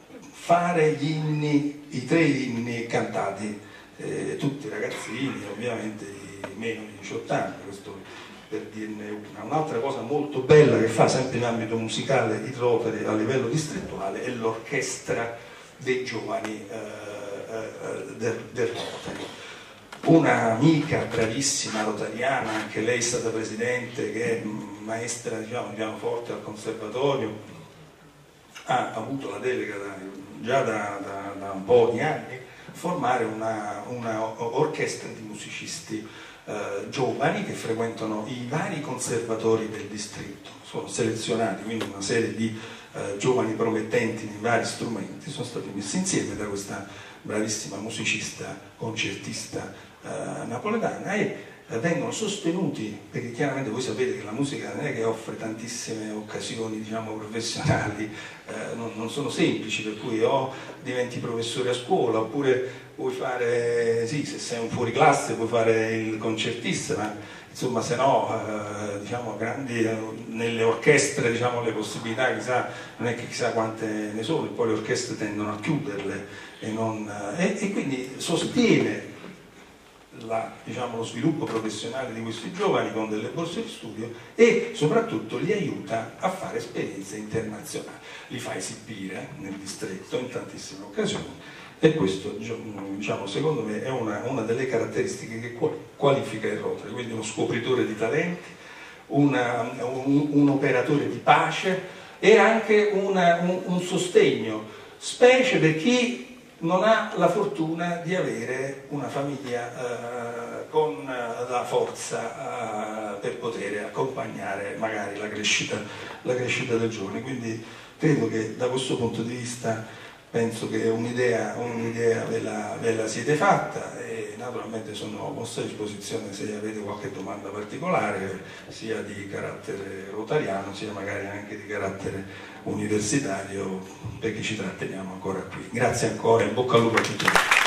fare gli inni, i tre inni cantati, eh, tutti ragazzini, ovviamente di meno di diciotto anni, questo per dirne una. Un'altra cosa molto bella che fa sempre in ambito musicale il Rotary a livello distrettuale è l'orchestra dei giovani eh, eh, del, del Rotary. Un'amica bravissima rotariana, anche lei è stata presidente, che è maestra, diciamo, di pianoforte al conservatorio, ha avuto la delega da, già da, da, da un po' di anni a formare una, una orchestra di musicisti eh, giovani che frequentano i vari conservatori del distretto. Sono selezionati, quindi una serie di eh, giovani promettenti in vari strumenti sono stati messi insieme da questa bravissima musicista, concertista eh, napoletana, e eh, vengono sostenuti, perché chiaramente voi sapete che la musica non è che offre tantissime occasioni, diciamo, professionali, eh, non, non sono semplici, per cui o diventi professore a scuola, oppure puoi fare, sì, se sei un fuoriclasse puoi fare il concertista, ma insomma, se no, eh, diciamo, grandi, eh, nelle orchestre, diciamo, le possibilità, chissà, non è che chissà quante ne sono, e poi le orchestre tendono a chiuderle, e, non, eh, e, e quindi sostiene la, diciamo, lo sviluppo professionale di questi giovani con delle borse di studio e soprattutto li aiuta a fare esperienze internazionali, li fa esibire nel distretto in tantissime occasioni. E questo, diciamo, secondo me è una, una delle caratteristiche che qualifica il Rotary, quindi uno scopritore di talenti, una, un, un operatore di pace e anche una, un, un sostegno, specie per chi non ha la fortuna di avere una famiglia eh, con la forza eh, per poter accompagnare magari la crescita, la crescita del giovane. Quindi credo che da questo punto di vista penso che un'idea, un'idea ve, la, ve la siete fatta, e naturalmente sono a vostra disposizione se avete qualche domanda particolare, sia di carattere rotariano sia magari anche di carattere universitario, perché ci tratteniamo ancora qui. Grazie ancora e in bocca al lupo a tutti.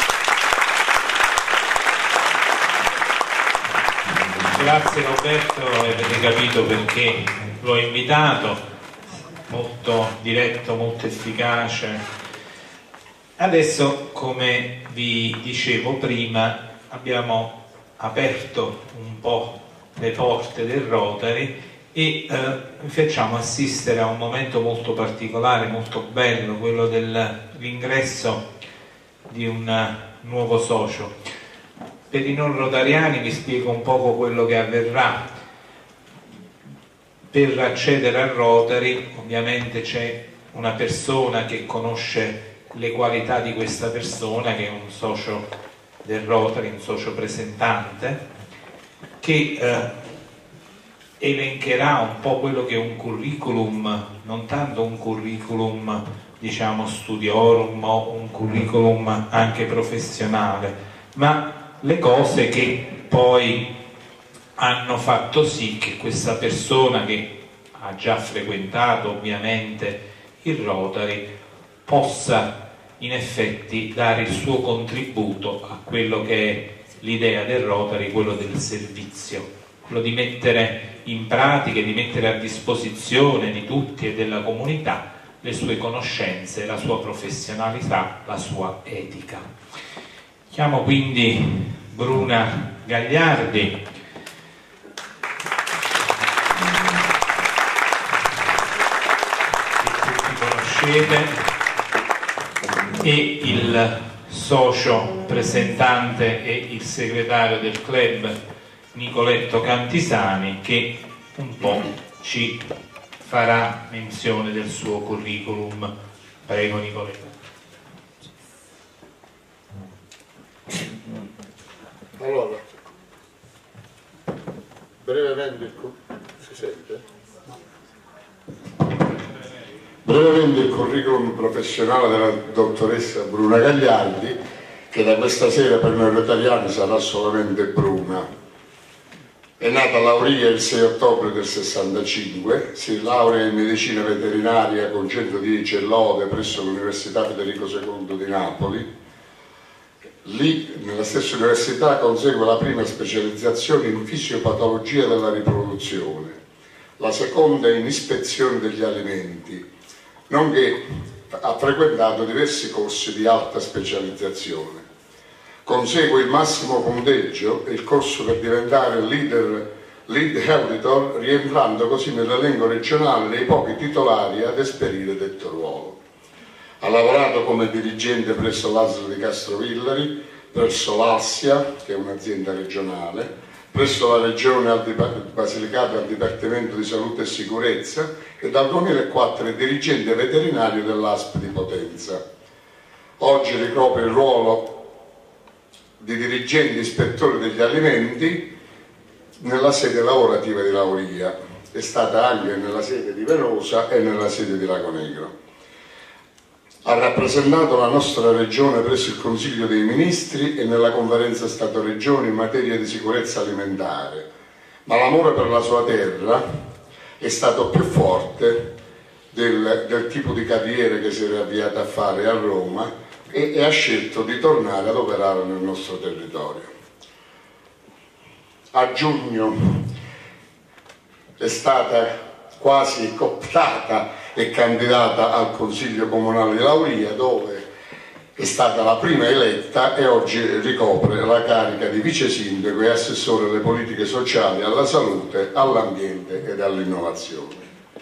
Grazie Roberto, avete capito perché l'ho invitato, molto diretto, molto efficace. Adesso, come vi dicevo prima, abbiamo aperto un po' le porte del Rotary e eh, vi facciamo assistere a un momento molto particolare, molto bello, quello dell'ingresso di un nuovo socio. Per i non rotariani vi spiego un poco quello che avverrà. Per accedere al Rotary ovviamente c'è una persona che conosce le qualità di questa persona, che è un socio del Rotary, un socio presentante, che eh, elencherà un po' quello che è un curriculum, non tanto un curriculum diciamo studiorum o un curriculum anche professionale, ma le cose che poi hanno fatto sì che questa persona, che ha già frequentato ovviamente il Rotary, possa in effetti dare il suo contributo a quello che è l'idea del Rotary, quello del servizio, quello di mettere in pratica, di mettere a disposizione di tutti e della comunità le sue conoscenze, la sua professionalità, la sua etica. Chiamo quindi Bruna Gagliardi, che tutti conoscete, e il socio presentante e il segretario del club Nicoletto Cantisani, che un po' ci farà menzione del suo curriculum. Prego Nicoletto. Allora, brevemente il, si sente? Brevemente il curriculum professionale della dottoressa Bruna Gagliardi, che da questa sera per noi rotariani sarà solamente Bruna. È nata a Lauria il sei ottobre del sessantacinque, si laurea in medicina veterinaria con centodieci e lode presso l'Università Federico secondo di Napoli. Lì, nella stessa università, consegue la prima specializzazione in fisiopatologia della riproduzione, la seconda in ispezione degli alimenti, nonché ha frequentato diversi corsi di alta specializzazione. Consegue il massimo punteggio e il corso per diventare leader, lead auditor, rientrando così nell'elenco regionale dei pochi titolari ad esperire detto ruolo. Ha lavorato come dirigente presso l'A S L di Castrovillari, presso l'Assia, che è un'azienda regionale, presso la Regione Basilicata al Dipartimento di Salute e Sicurezza, e dal duemilaquattro è dirigente veterinario dell'A S P di Potenza. Oggi ricopre il ruolo di dirigente ispettore degli alimenti nella sede lavorativa di Lauria. È stata anche nella sede di Venosa e nella sede di Lago Negro. Ha rappresentato la nostra regione presso il Consiglio dei Ministri e nella Conferenza Stato-Regioni in materia di sicurezza alimentare, ma l'amore per la sua terra è stato più forte del, del tipo di carriera che si era avviata a fare a Roma e, e ha scelto di tornare ad operare nel nostro territorio. a giugno è stata quasi cooptata e candidata al Consiglio Comunale di Lauria, dove è stata la prima eletta e oggi ricopre la carica di vice sindaco e assessore alle politiche sociali, alla salute, all'ambiente ed all'innovazione.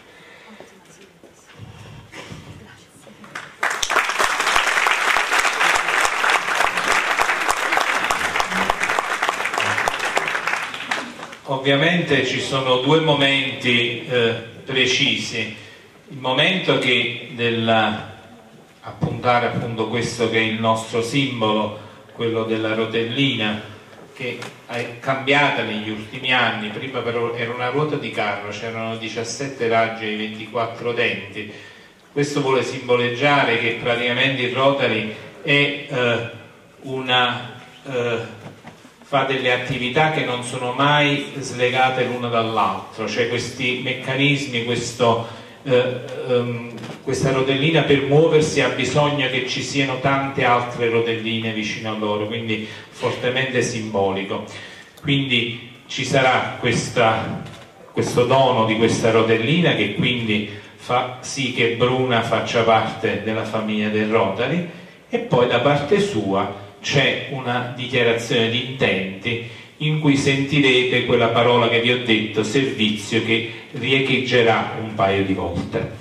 Ovviamente ci sono due momenti eh, precisi, il momento che del appuntare appunto questo che è il nostro simbolo, quello della rotellina, che è cambiata negli ultimi anni. Prima però era una ruota di carro, c'erano diciassette raggi e ventiquattro denti. Questo vuole simboleggiare che praticamente il Rotary è eh, una eh, fa delle attività che non sono mai slegate l'una dall'altro, cioè questi meccanismi, questo, eh, um, questa rotellina per muoversi ha bisogno che ci siano tante altre rotelline vicino a loro, quindi fortemente simbolico. Quindi ci sarà questa, questo dono di questa rotellina che quindi fa sì che Bruna faccia parte della famiglia del Rotary, e poi da parte sua c'è una dichiarazione di intenti in cui sentirete quella parola che vi ho detto, servizio, che riecheggerà un paio di volte.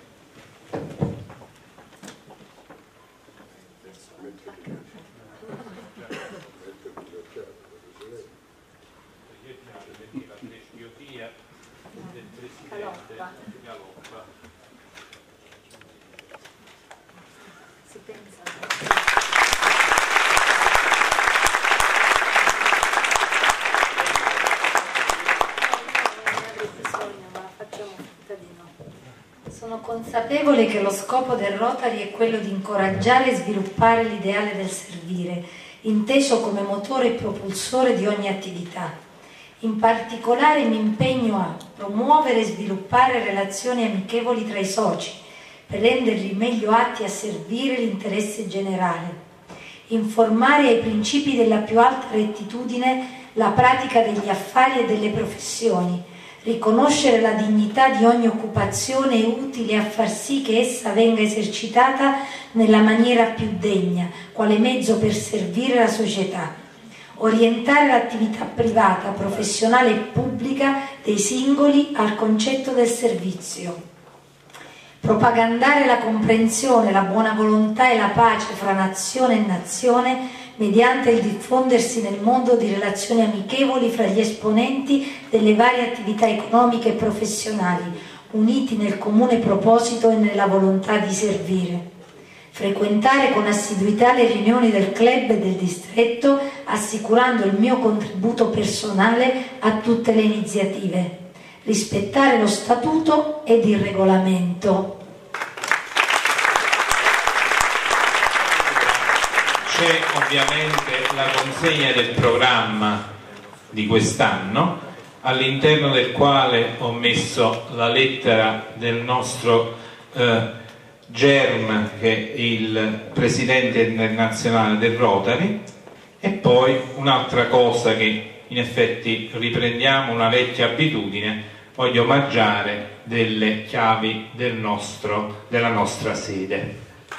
Sono consapevole che lo scopo del Rotary è quello di incoraggiare e sviluppare l'ideale del servire, inteso come motore e propulsore di ogni attività. In particolare mi impegno a promuovere e sviluppare relazioni amichevoli tra i soci, per renderli meglio atti a servire l'interesse generale, informare ai principi della più alta rettitudine la pratica degli affari e delle professioni, riconoscere la dignità di ogni occupazione utile a far sì che essa venga esercitata nella maniera più degna, quale mezzo per servire la società, orientare l'attività privata, professionale e pubblica dei singoli al concetto del servizio, propagandare la comprensione, la buona volontà e la pace fra nazione e nazione mediante il diffondersi nel mondo di relazioni amichevoli fra gli esponenti delle varie attività economiche e professionali, uniti nel comune proposito e nella volontà di servire. Frequentare con assiduità le riunioni del club e del distretto, assicurando il mio contributo personale a tutte le iniziative. Rispettare lo statuto ed il regolamento. C'è ovviamente la consegna del programma di quest'anno, all'interno del quale ho messo la lettera del nostro eh, Germ, che è il presidente internazionale del Rotary, e poi un'altra cosa che in effetti riprendiamo, una vecchia abitudine: voglio omaggiare delle chiavi del nostro, della nostra sede.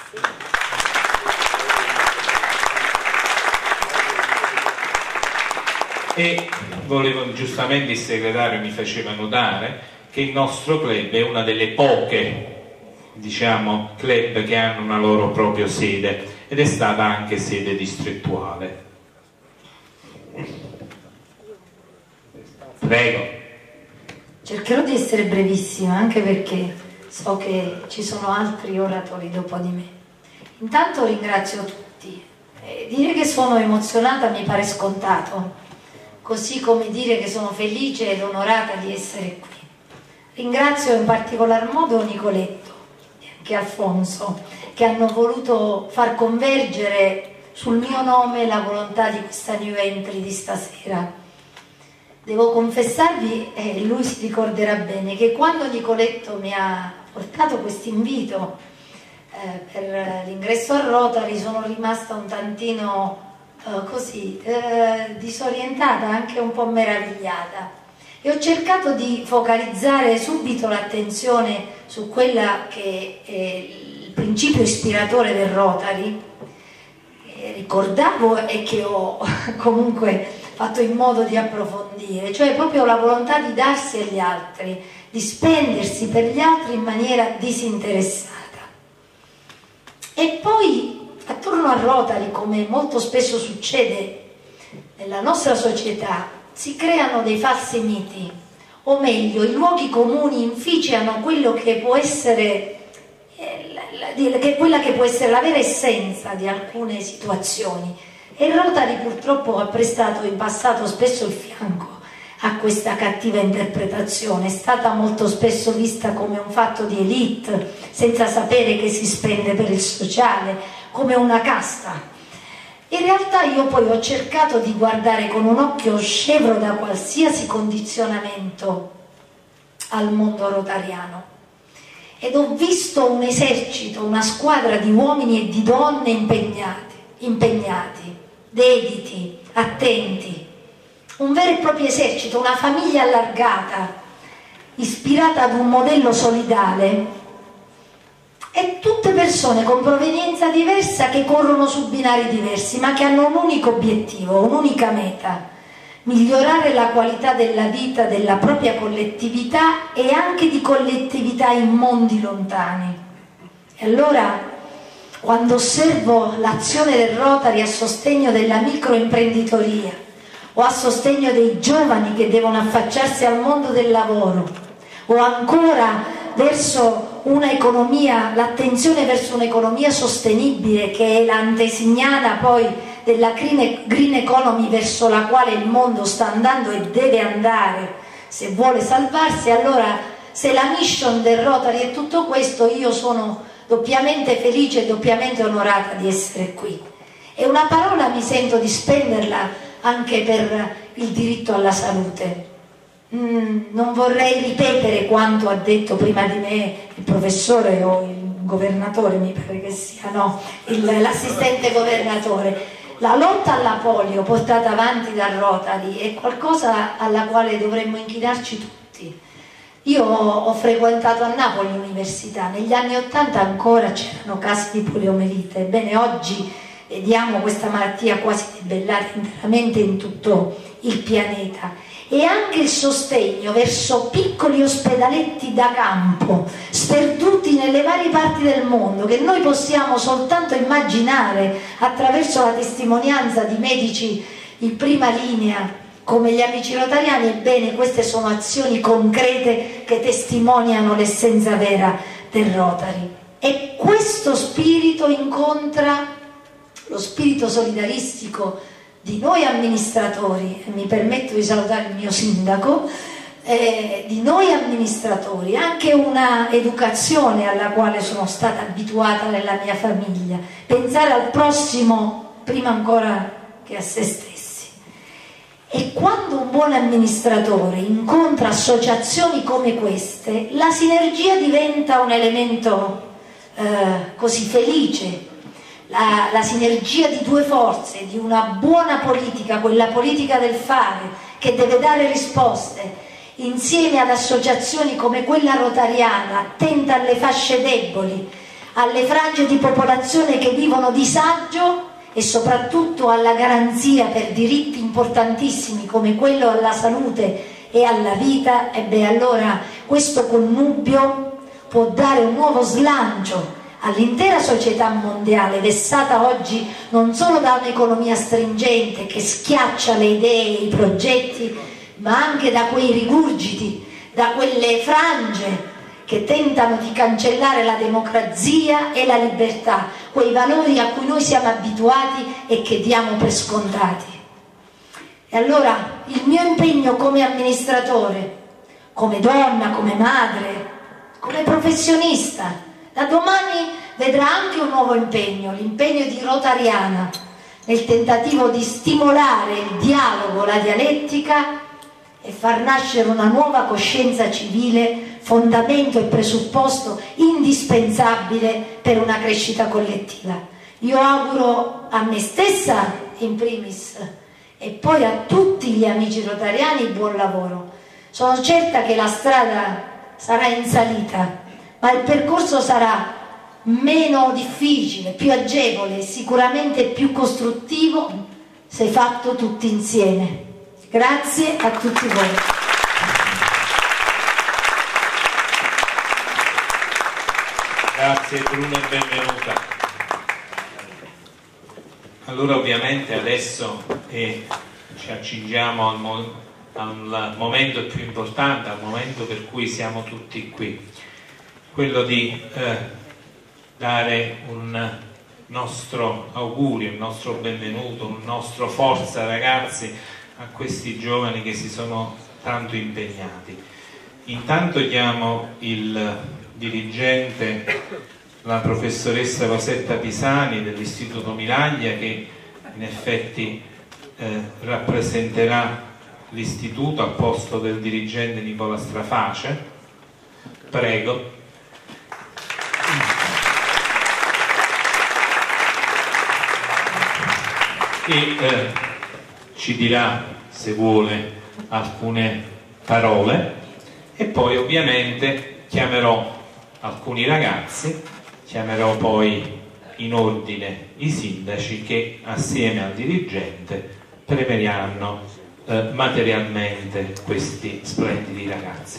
E volevo, giustamente il segretario mi faceva notare che il nostro club è una delle poche, diciamo, club che hanno una loro propria sede, ed è stata anche sede distrettuale. Prego. Cercherò di essere brevissima, anche perché so che ci sono altri oratori dopo di me. Intanto ringrazio tutti. Eh, dire che sono emozionata mi pare scontato, così come dire che sono felice ed onorata di essere qui. Ringrazio in particolar modo Nicoletto e anche Alfonso, che hanno voluto far convergere sul mio nome la volontà di questa new entry di stasera. Devo confessarvi, e lui si ricorderà bene, che quando Nicoletto mi ha portato questo invito eh, per l'ingresso al Rotary sono rimasta un tantino eh, così eh, disorientata, anche un po' meravigliata, e ho cercato di focalizzare subito l'attenzione su quella che è il principio ispiratore del Rotary, che ricordavo e che ho comunque fatto in modo di approfondire, cioè proprio la volontà di darsi agli altri, di spendersi per gli altri in maniera disinteressata. E poi attorno al Rotary, come molto spesso succede nella nostra società, si creano dei falsi miti, o meglio, i luoghi comuni inficiano quello che può essere eh, la, la, che quella che può essere la vera essenza di alcune situazioni. E il Rotary purtroppo ha prestato in passato spesso il fianco a questa cattiva interpretazione, è stata molto spesso vista come un fatto di elite, senza sapere che si spende per il sociale, come una casta. In realtà io poi ho cercato di guardare con un occhio scevro da qualsiasi condizionamento al mondo rotariano, ed ho visto un esercito, una squadra di uomini e di donne impegnati, impegnati, dediti, attenti, un vero e proprio esercito, una famiglia allargata, ispirata ad un modello solidale, e tutte persone con provenienza diversa che corrono su binari diversi, ma che hanno un unico obiettivo, un'unica meta: migliorare la qualità della vita della propria collettività e anche di collettività in mondi lontani. E allora, quando osservo l'azione del Rotary a sostegno della microimprenditoria o a sostegno dei giovani che devono affacciarsi al mondo del lavoro, o ancora verso una economia, l'attenzione verso un'economia sostenibile, che è l'antesignana poi della green economy verso la quale il mondo sta andando e deve andare se vuole salvarsi, allora se la mission del Rotary è tutto questo, io sono doppiamente felice e doppiamente onorata di essere qui. E una parola mi sento di spenderla anche per il diritto alla salute. Mm, non vorrei ripetere quanto ha detto prima di me il professore o il governatore, mi pare che sia, no, l'assistente governatore. La lotta alla polio portata avanti dal Rotary è qualcosa alla quale dovremmo inchinarci tutti. Io ho frequentato a Napoli l'università, negli anni ottanta ancora c'erano casi di poliomelite, ebbene oggi vediamo questa malattia quasi debellata interamente in tutto il pianeta. E anche il sostegno verso piccoli ospedaletti da campo sperduti nelle varie parti del mondo, che noi possiamo soltanto immaginare attraverso la testimonianza di medici in prima linea come gli amici rotariani. Ebbene, queste sono azioni concrete che testimoniano l'essenza vera del Rotary, e questo spirito incontra lo spirito solidaristico di noi amministratori, e mi permetto di salutare il mio sindaco, eh, di noi amministratori, anche una educazione alla quale sono stata abituata nella mia famiglia, pensare al prossimo prima ancora che a se stessi. E quando un buon amministratore incontra associazioni come queste, la sinergia diventa un elemento eh, così felice. La, la sinergia di due forze, di una buona politica, quella politica del fare, che deve dare risposte, insieme ad associazioni come quella rotariana, attenta alle fasce deboli, alle frange di popolazione che vivono disagio, e soprattutto alla garanzia per diritti importantissimi come quello alla salute e alla vita, e beh, allora questo connubio può dare un nuovo slancio all'intera società mondiale, vessata oggi non solo da un'economia stringente che schiaccia le idee e i progetti, ma anche da quei rigurgiti, da quelle frange che tentano di cancellare la democrazia e la libertà, quei valori a cui noi siamo abituati e che diamo per scontati. E allora il mio impegno come amministratore, come donna, come madre, come professionista, da domani vedrà anche un nuovo impegno, l'impegno di rotariana, nel tentativo di stimolare il dialogo, la dialettica, e far nascere una nuova coscienza civile, fondamento e presupposto indispensabile per una crescita collettiva. Io auguro a me stessa in primis e poi a tutti gli amici rotariani buon lavoro. Sono certa che la strada sarà in salita, ma il percorso sarà meno difficile, più agevole e sicuramente più costruttivo se fatto tutti insieme. Grazie a tutti voi. Grazie Bruna e benvenuta. Allora ovviamente adesso eh, ci accingiamo al, mo al momento più importante, al momento per cui siamo tutti qui, quello di eh, dare un nostro augurio, un nostro benvenuto, un nostro forza ragazzi a questi giovani che si sono tanto impegnati. Intanto chiamo il dirigente, la professoressa Rosetta Pisani dell'Istituto Miraglia, che in effetti eh, rappresenterà l'istituto a posto del dirigente Nicola Straface. Prego. E eh, ci dirà, se vuole, alcune parole e poi ovviamente chiamerò alcuni ragazzi, chiamerò poi in ordine i sindaci che assieme al dirigente premieranno eh, materialmente questi splendidi ragazzi.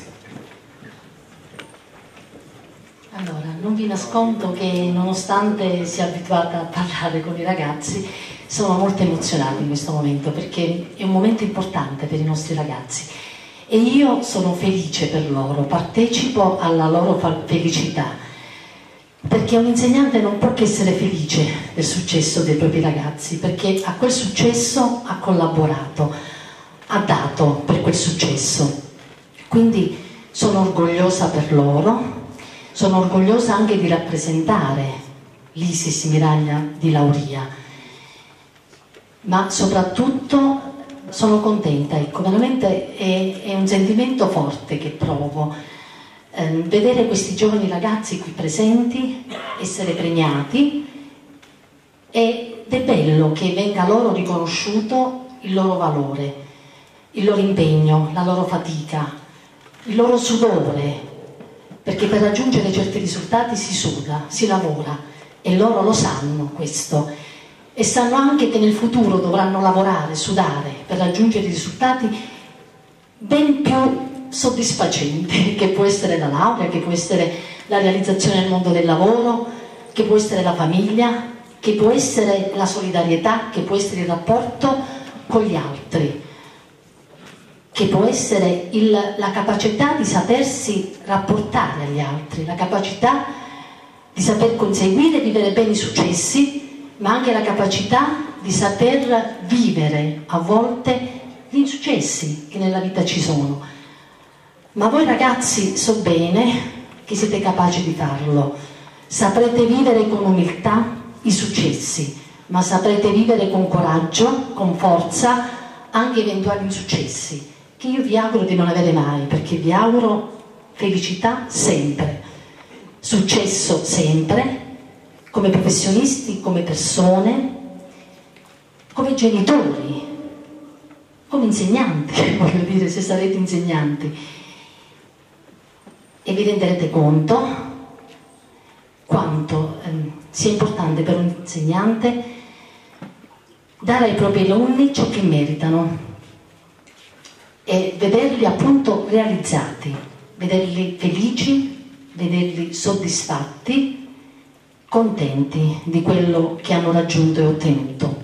Allora, non vi nascondo che nonostante sia abituata a parlare con i ragazzi, sono molto emozionata in questo momento perché è un momento importante per i nostri ragazzi e io sono felice per loro, partecipo alla loro felicità, perché un insegnante non può che essere felice del successo dei propri ragazzi, perché a quel successo ha collaborato, ha dato per quel successo. Quindi sono orgogliosa per loro, sono orgogliosa anche di rappresentare l'Isis Miraglia di Lauria, ma soprattutto sono contenta, ecco, veramente è, è un sentimento forte che provo, eh, vedere questi giovani ragazzi qui presenti, essere premiati, ed è bello che venga loro riconosciuto il loro valore, il loro impegno, la loro fatica, il loro sudore, perché per raggiungere certi risultati si suda, si lavora e loro lo sanno questo. E sanno anche che nel futuro dovranno lavorare, sudare per raggiungere risultati ben più soddisfacenti, che può essere la laurea, che può essere la realizzazione nel mondo del lavoro, che può essere la famiglia, che può essere la solidarietà, che può essere il rapporto con gli altri, che può essere il, la capacità di sapersi rapportare agli altri, la capacità di saper conseguire e vivere bene i successi, ma anche la capacità di saper vivere a volte gli insuccessi che nella vita ci sono. Ma voi ragazzi so bene che siete capaci di farlo, saprete vivere con umiltà i successi, ma saprete vivere con coraggio, con forza anche eventuali insuccessi, che io vi auguro di non avere mai, perché vi auguro felicità sempre, successo sempre, come professionisti, come persone, come genitori, come insegnanti, voglio dire, se sarete insegnanti. E vi renderete conto quanto ehm, sia importante per un insegnante dare ai propri alunni ciò che meritano e vederli appunto realizzati, vederli felici, vederli soddisfatti, contenti di quello che hanno raggiunto e ottenuto.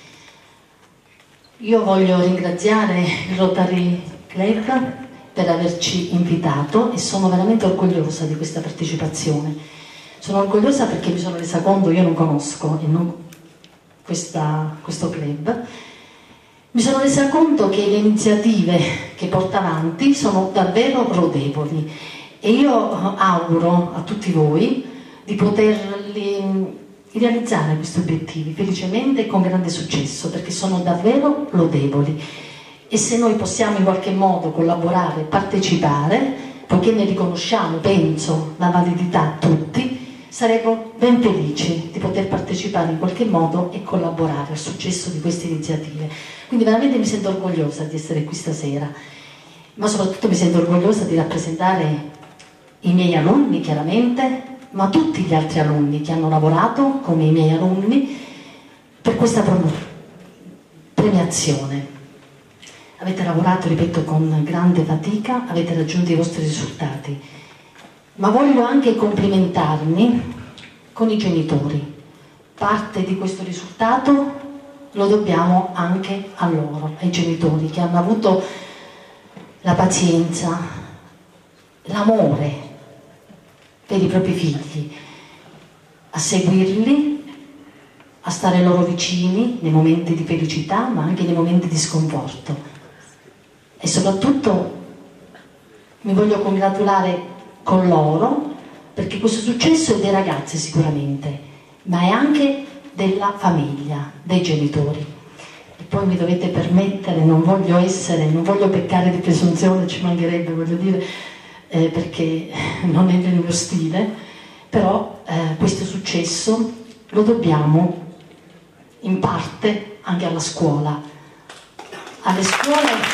Io voglio ringraziare il Rotary Club per averci invitato e sono veramente orgogliosa di questa partecipazione. Sono orgogliosa perché mi sono resa conto, io non conosco e non questa, questo club, mi sono resa conto che le iniziative che porta avanti sono davvero lodevoli e io auguro a tutti voi di poterli realizzare questi obiettivi felicemente e con grande successo, perché sono davvero lodevoli e se noi possiamo in qualche modo collaborare, partecipare, poiché ne riconosciamo, penso, la validità a tutti, saremo ben felici di poter partecipare in qualche modo e collaborare al successo di queste iniziative. Quindi veramente mi sento orgogliosa di essere qui stasera, ma soprattutto mi sento orgogliosa di rappresentare i miei alunni, chiaramente, ma tutti gli altri alunni che hanno lavorato come i miei alunni per questa premiazione. Avete lavorato, ripeto, con grande fatica, avete raggiunto i vostri risultati, ma voglio anche complimentarmi con i genitori. Parte di questo risultato lo dobbiamo anche a loro, ai genitori che hanno avuto la pazienza, l'amore per i propri figli, a seguirli, a stare loro vicini nei momenti di felicità ma anche nei momenti di sconforto. E soprattutto mi voglio congratulare con loro, perché questo successo è dei ragazzi sicuramente, ma è anche della famiglia, dei genitori. E poi mi dovete permettere, non voglio essere, non voglio peccare di presunzione, ci mancherebbe, voglio dire, eh, perché non è nel mio stile, però eh, questo successo lo dobbiamo in parte anche alla scuola, alle scuole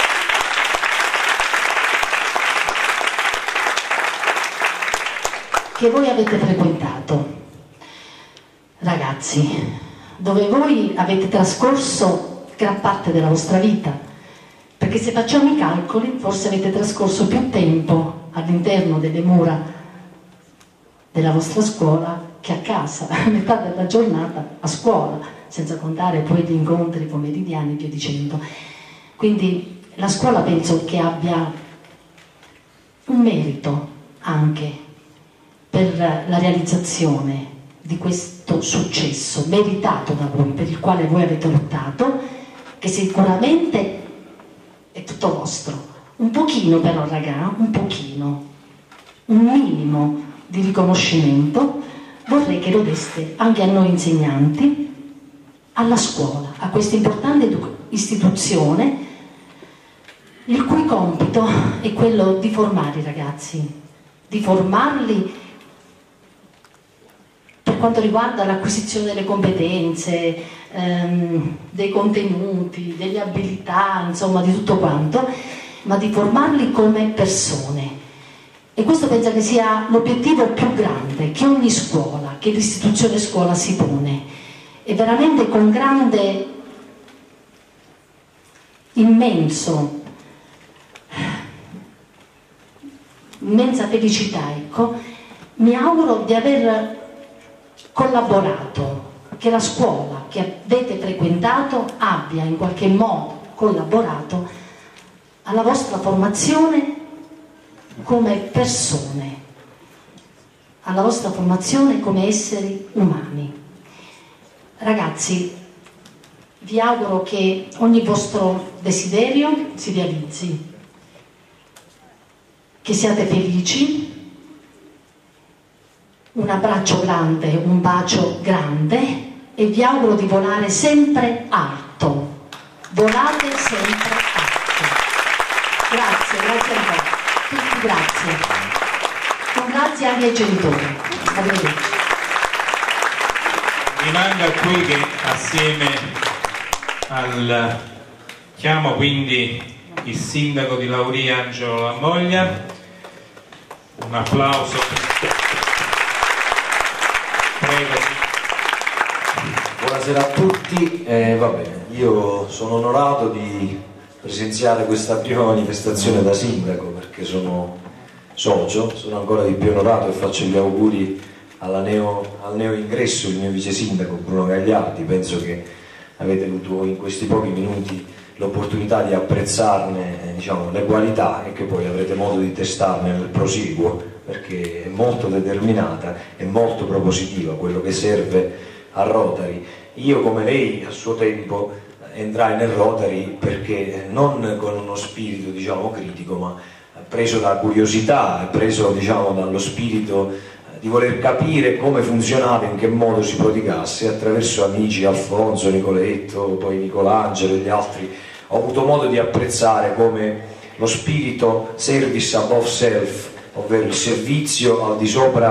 che voi avete frequentato, ragazzi, dove voi avete trascorso gran parte della vostra vita, perché se facciamo i calcoli forse avete trascorso più tempo all'interno delle mura della vostra scuola che a casa, metà della giornata a scuola, senza contare poi gli incontri pomeridiani e via dicendo. Quindi la scuola penso che abbia un merito anche per la realizzazione di questo successo meritato da voi, per il quale voi avete lottato, che sicuramente è tutto vostro. Un pochino però, raga, un pochino, un minimo di riconoscimento vorrei che lo deste anche a noi insegnanti, alla scuola, a questa importante istituzione, il cui compito è quello di formare i ragazzi, di formarli per quanto riguarda l'acquisizione delle competenze, ehm, dei contenuti, delle abilità, insomma di tutto quanto, ma di formarli come persone. E questo penso che sia l'obiettivo più grande che ogni scuola, che l'istituzione scuola si pone. E veramente con grande, immenso, immensa felicità, ecco, mi auguro di aver collaborato, che la scuola che avete frequentato abbia in qualche modo collaborato alla vostra formazione come persone, alla vostra formazione come esseri umani. Ragazzi, vi auguro che ogni vostro desiderio si realizzi, che siate felici. Un abbraccio grande, un bacio grande e vi auguro di volare sempre alto. Volate sempre alto. Grazie, grazie a voi. Tutti grazie. Un grazie anche ai genitori. Arrivederci. Rimanga qui che assieme al chiamo quindi il sindaco di Lauria Angelo Lamoglia. Un applauso. Prego. Buonasera a tutti, eh, va bene, io sono onorato di presenziare questa prima manifestazione da sindaco perché sono socio, sono ancora di più onorato e faccio gli auguri alla neo, al neo ingresso, il mio vice sindaco Bruno Gagliardi. Penso che avete avuto in questi pochi minuti l'opportunità di apprezzarne eh, diciamo, le qualità e che poi avrete modo di testarne nel prosieguo, perché è molto determinata e molto propositiva, quello che serve a Rotary. Io come lei a suo tempo entrai nel Rotary perché non con uno spirito diciamo critico, ma preso da curiosità, preso diciamo dallo spirito di voler capire come funzionava, in che modo si prodigasse. Attraverso amici, Alfonso, Nicoletto, poi Nicolangelo e gli altri, ho avuto modo di apprezzare come lo spirito service above self, ovvero il servizio al di sopra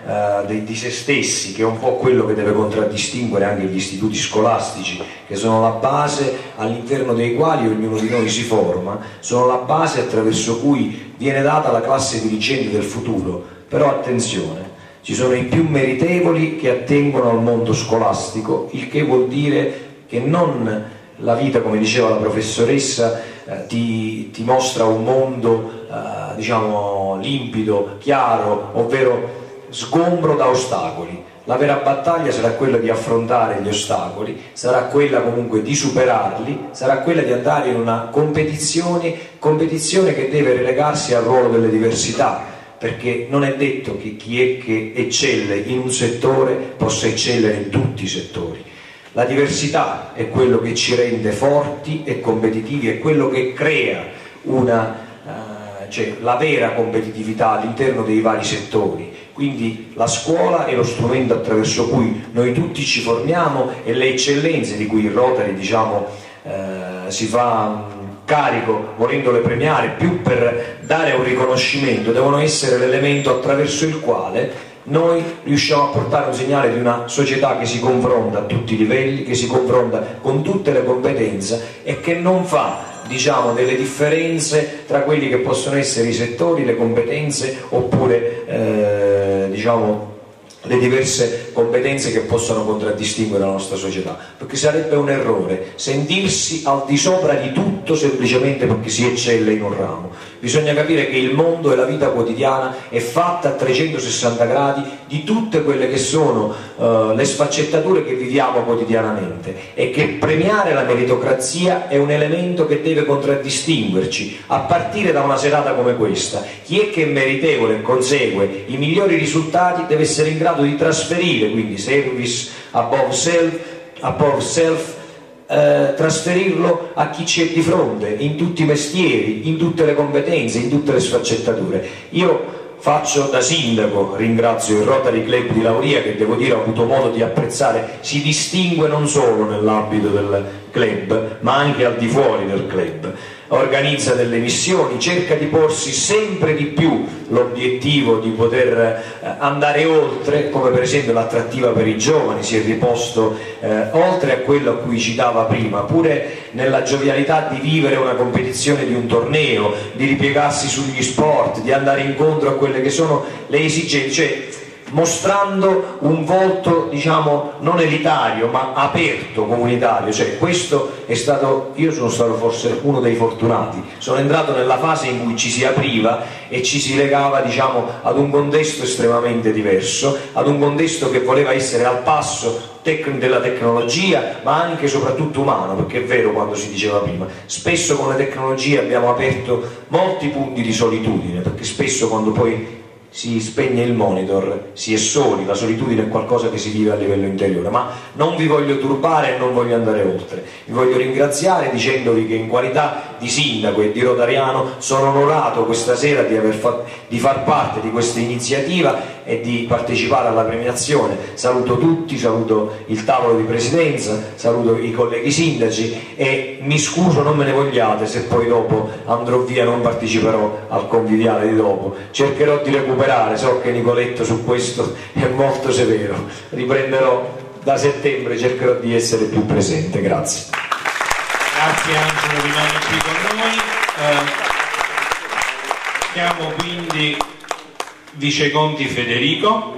eh, di, di se stessi, che è un po' quello che deve contraddistinguere anche gli istituti scolastici, che sono la base all'interno dei quali ognuno di noi si forma, sono la base attraverso cui viene data la classe dirigente del futuro. Però attenzione, ci sono i più meritevoli che attengono al mondo scolastico, il che vuol dire che non la vita, come diceva la professoressa, eh, ti, ti mostra un mondo eh, diciamo limpido, chiaro, ovvero sgombro da ostacoli. La vera battaglia sarà quella di affrontare gli ostacoli, sarà quella comunque di superarli, sarà quella di andare in una competizione, competizione che deve relegarsi al ruolo delle diversità, perché non è detto che chi è che eccelle in un settore possa eccellere in tutti i settori. La diversità è quello che ci rende forti e competitivi, è quello che crea una, uh, cioè, la vera competitività all'interno dei vari settori. Quindi la scuola è lo strumento attraverso cui noi tutti ci formiamo, e le eccellenze di cui il Rotary diciamo, uh, si fa um, carico, volendole premiare più per dare un riconoscimento, devono essere l'elemento attraverso il quale noi riusciamo a portare un segnale di una società che si confronta a tutti i livelli, che si confronta con tutte le competenze e che non fa, diciamo, delle differenze tra quelli che possono essere i settori, le competenze oppure eh, diciamo le diverse competenze che possono contraddistinguere la nostra società, perché sarebbe un errore sentirsi al di sopra di tutto semplicemente perché si eccelle in un ramo. Bisogna capire che il mondo e la vita quotidiana è fatta a trecentosessanta gradi di tutte quelle che sono uh, le sfaccettature che viviamo quotidianamente, e che premiare la meritocrazia è un elemento che deve contraddistinguerci a partire da una serata come questa. Chi è che è meritevole e consegue i migliori risultati deve essere in grado di trasferire, quindi service above self, above self Eh, trasferirlo a chi c'è di fronte, in tutti i mestieri, in tutte le competenze, in tutte le sfaccettature. Io faccio da sindaco, ringrazio il Rotary Club di Lauria, che devo dire ho avuto modo di apprezzare, si distingue non solo nell'ambito del club ma anche al di fuori del club. Organizza delle missioni, cerca di porsi sempre di più l'obiettivo di poter andare oltre, come per esempio l'attrattiva per i giovani si è riposto eh, oltre a quello a cui citava prima, pure nella giovialità di vivere una competizione di un torneo, di ripiegarsi sugli sport, di andare incontro a quelle che sono le esigenze, cioè mostrando un volto diciamo non elitario ma aperto, comunitario. Cioè questo è stato, io sono stato forse uno dei fortunati, sono entrato nella fase in cui ci si apriva e ci si legava diciamo ad un contesto estremamente diverso, ad un contesto che voleva essere al passo tec- della tecnologia ma anche e soprattutto umano, perché è vero quando si diceva prima, spesso con le tecnologie abbiamo aperto molti punti di solitudine, perché spesso quando poi si spegne il monitor, si è soli, la solitudine è qualcosa che si vive a livello interiore. Ma non vi voglio turbare e non voglio andare oltre, vi voglio ringraziare dicendovi che in qualità di sindaco e di rotariano sono onorato questa sera di, aver fatto, di far parte di questa iniziativa e di partecipare alla premiazione. Saluto tutti, saluto il tavolo di presidenza, saluto i colleghi sindaci e mi scuso, non me ne vogliate se poi dopo andrò via, non parteciperò al conviviale di dopo, cercherò di recuperare. So che Nicoletto su questo è molto severo, riprenderò da settembre, cercherò di essere più presente. Grazie. Grazie Angelo, rimani qui con noi. Eh, chiamo quindi Viceconti Federico.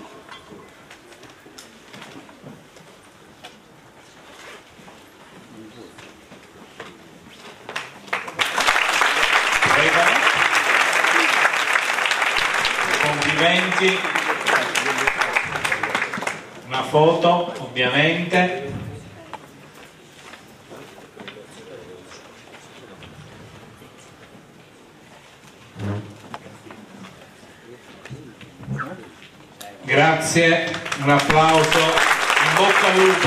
Una foto ovviamente. Grazie, un applauso, in bocca al lupo.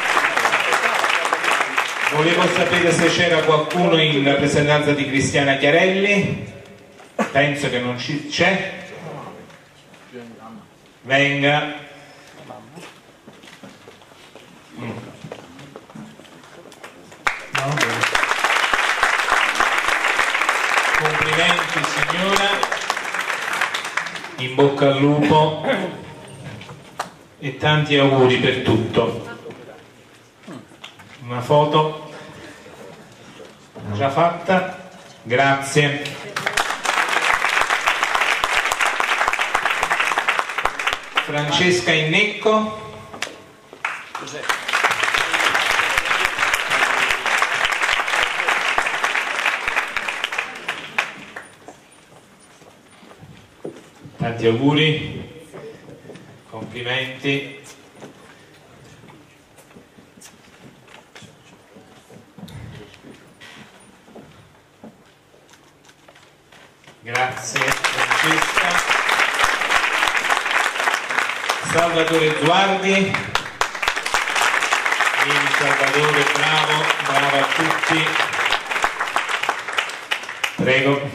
Volevo sapere se c'era qualcuno in rappresentanza di Cristiana Chiarelli. Penso che non ci c'è. Venga. Mm. No? Complimenti signora. in bocca al lupo e tanti auguri per tutto. Una foto già fatta, grazie. Francesca Innecco. Tanti auguri, complimenti. Grazie Francesca. Salvatore Zuardi. Vieni Salvatore, bravo, bravo a tutti. Prego.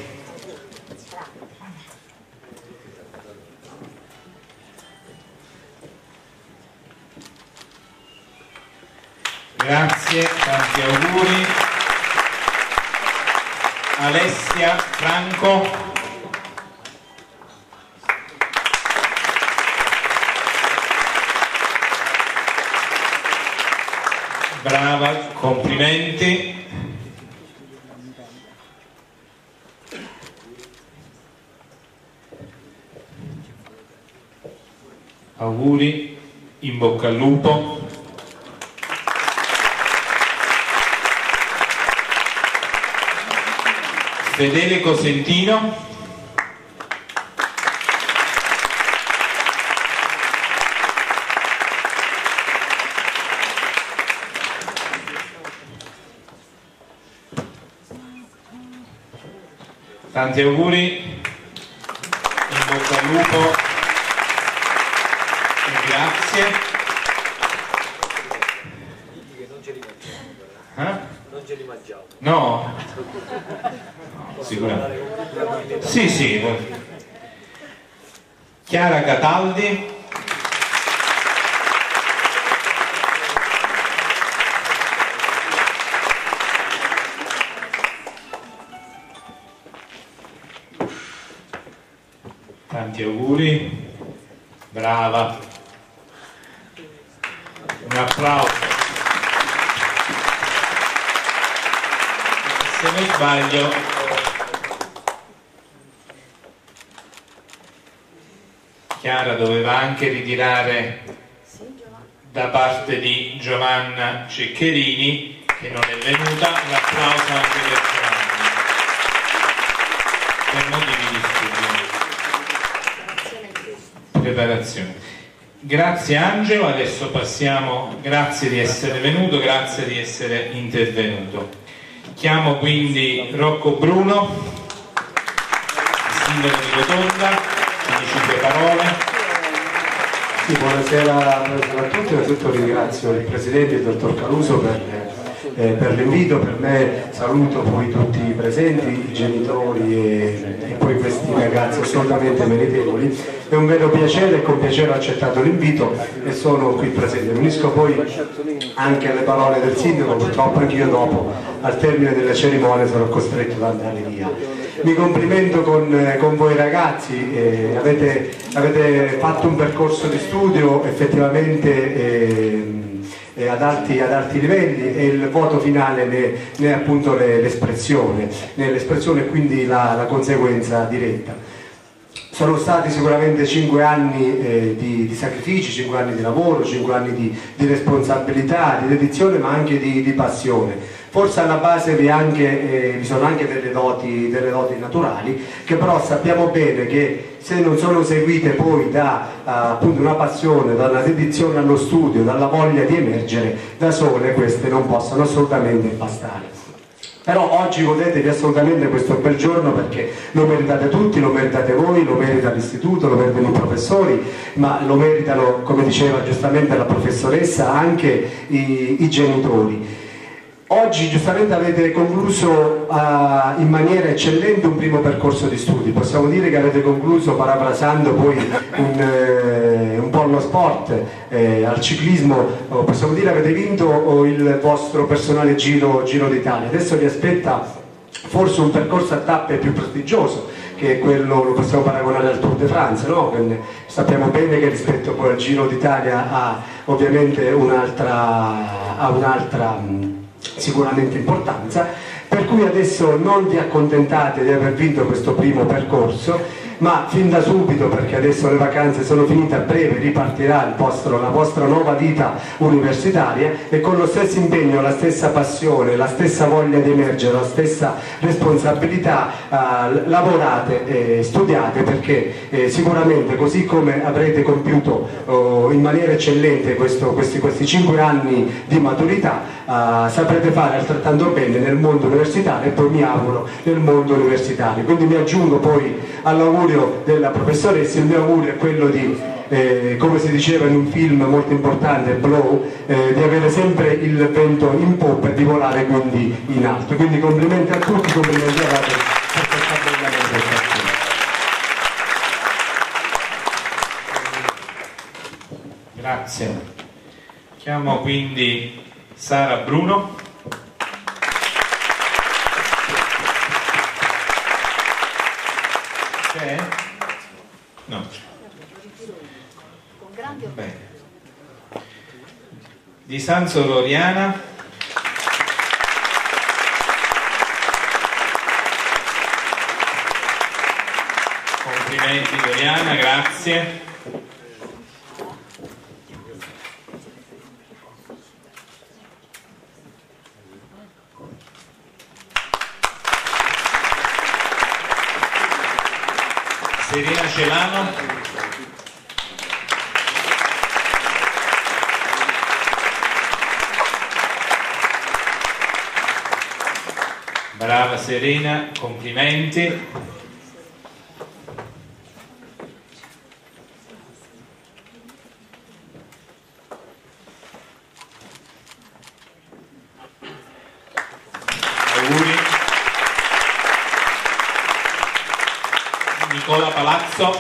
Grazie, tanti auguri. Alessia Franco. Brava, complimenti. Auguri, in bocca al lupo. Fedele Cosentino. Tanti auguri, in bocca al lupo e grazie. Eh? Non ce li mangiamo. No. Sicuramente. Sì, sì. Chiara Cataldi. Tanti auguri. Brava. Un applauso. Se non sbaglio, Chiara doveva anche ritirare da parte di Giovanna Ceccherini, che non è venuta. Un applauso anche per Giovanna per motivi di studio. Preparazione. Grazie Angelo, adesso passiamo, grazie di essere venuto, grazie di essere intervenuto. Chiamo quindi Rocco Bruno, sindaco di Rotonda. Due parole. Sì, buonasera, buonasera a tutti, innanzitutto ringrazio il Presidente, il Dottor Caruso per, eh, per l'invito, per me saluto poi tutti i presenti, i genitori e, e poi questi ragazzi assolutamente meritevoli. È un vero piacere e con piacere ho accettato l'invito e sono qui presente. Unisco poi anche alle parole del Sindaco, purtroppo anch'io dopo, al termine delle cerimonie, sarò costretto ad andare via. Mi complimento con, con voi ragazzi, eh, avete, avete fatto un percorso di studio effettivamente eh, eh, ad, alti, ad alti livelli e il voto finale ne, ne è appunto l'espressione, l'espressione e quindi la, la conseguenza diretta. Sono stati sicuramente cinque anni eh, di, di sacrifici, cinque anni di lavoro, cinque anni di, di responsabilità, di dedizione ma anche di, di passione. Forse alla base vi, anche, eh, vi sono anche delle doti, delle doti naturali, che però sappiamo bene che se non sono seguite poi da uh, appunto una passione, da una dedizione allo studio, dalla voglia di emergere, da sole queste non possono assolutamente bastare. Però oggi godetevi assolutamente questo bel giorno perché lo meritate tutti, lo meritate voi, lo merita l'istituto, lo meritano i professori, ma lo meritano, come diceva giustamente la professoressa, anche i, i genitori. Oggi giustamente avete concluso uh, in maniera eccellente un primo percorso di studi, possiamo dire che avete concluso parafrasando poi un, eh, un po' lo sport, eh, al ciclismo, oh, possiamo dire avete vinto oh, il vostro personale giro, giro d'Italia, adesso vi aspetta forse un percorso a tappe più prestigioso, che è quello, lo possiamo paragonare al Tour de France, no? Quindi sappiamo bene che rispetto poi al Giro d'Italia ha ovviamente un'altra, ha un'altra sicuramente importanza, per cui adesso non vi accontentate di aver vinto questo primo percorso, ma fin da subito, perché adesso le vacanze sono finite, a breve ripartirà il vostro, la vostra nuova vita universitaria, e con lo stesso impegno, la stessa passione, la stessa voglia di emergere, la stessa responsabilità eh, lavorate e studiate, perché eh, sicuramente, così come avrete compiuto oh, in maniera eccellente questo, questi, questi cinque anni di maturità, eh, saprete fare altrettanto bene nel mondo universitario, e poi mi auguro nel mondo universitario. Quindi mi aggiungo poi all'augurio della professoressa. Il mio augurio è quello di, eh, come si diceva in un film molto importante, Blow, eh, di avere sempre il vento in poppa e di volare quindi in alto. Quindi complimenti a tutti, complimenti a voi per questa bella manifestazione. Grazie. Chiamo quindi Sara Bruno. C'è? No. Bene. Di Sanzo Loriana. Complimenti Loriana, grazie. Serena Celano. Brava Serena, complimenti. Auguri. Nicola Palazzo.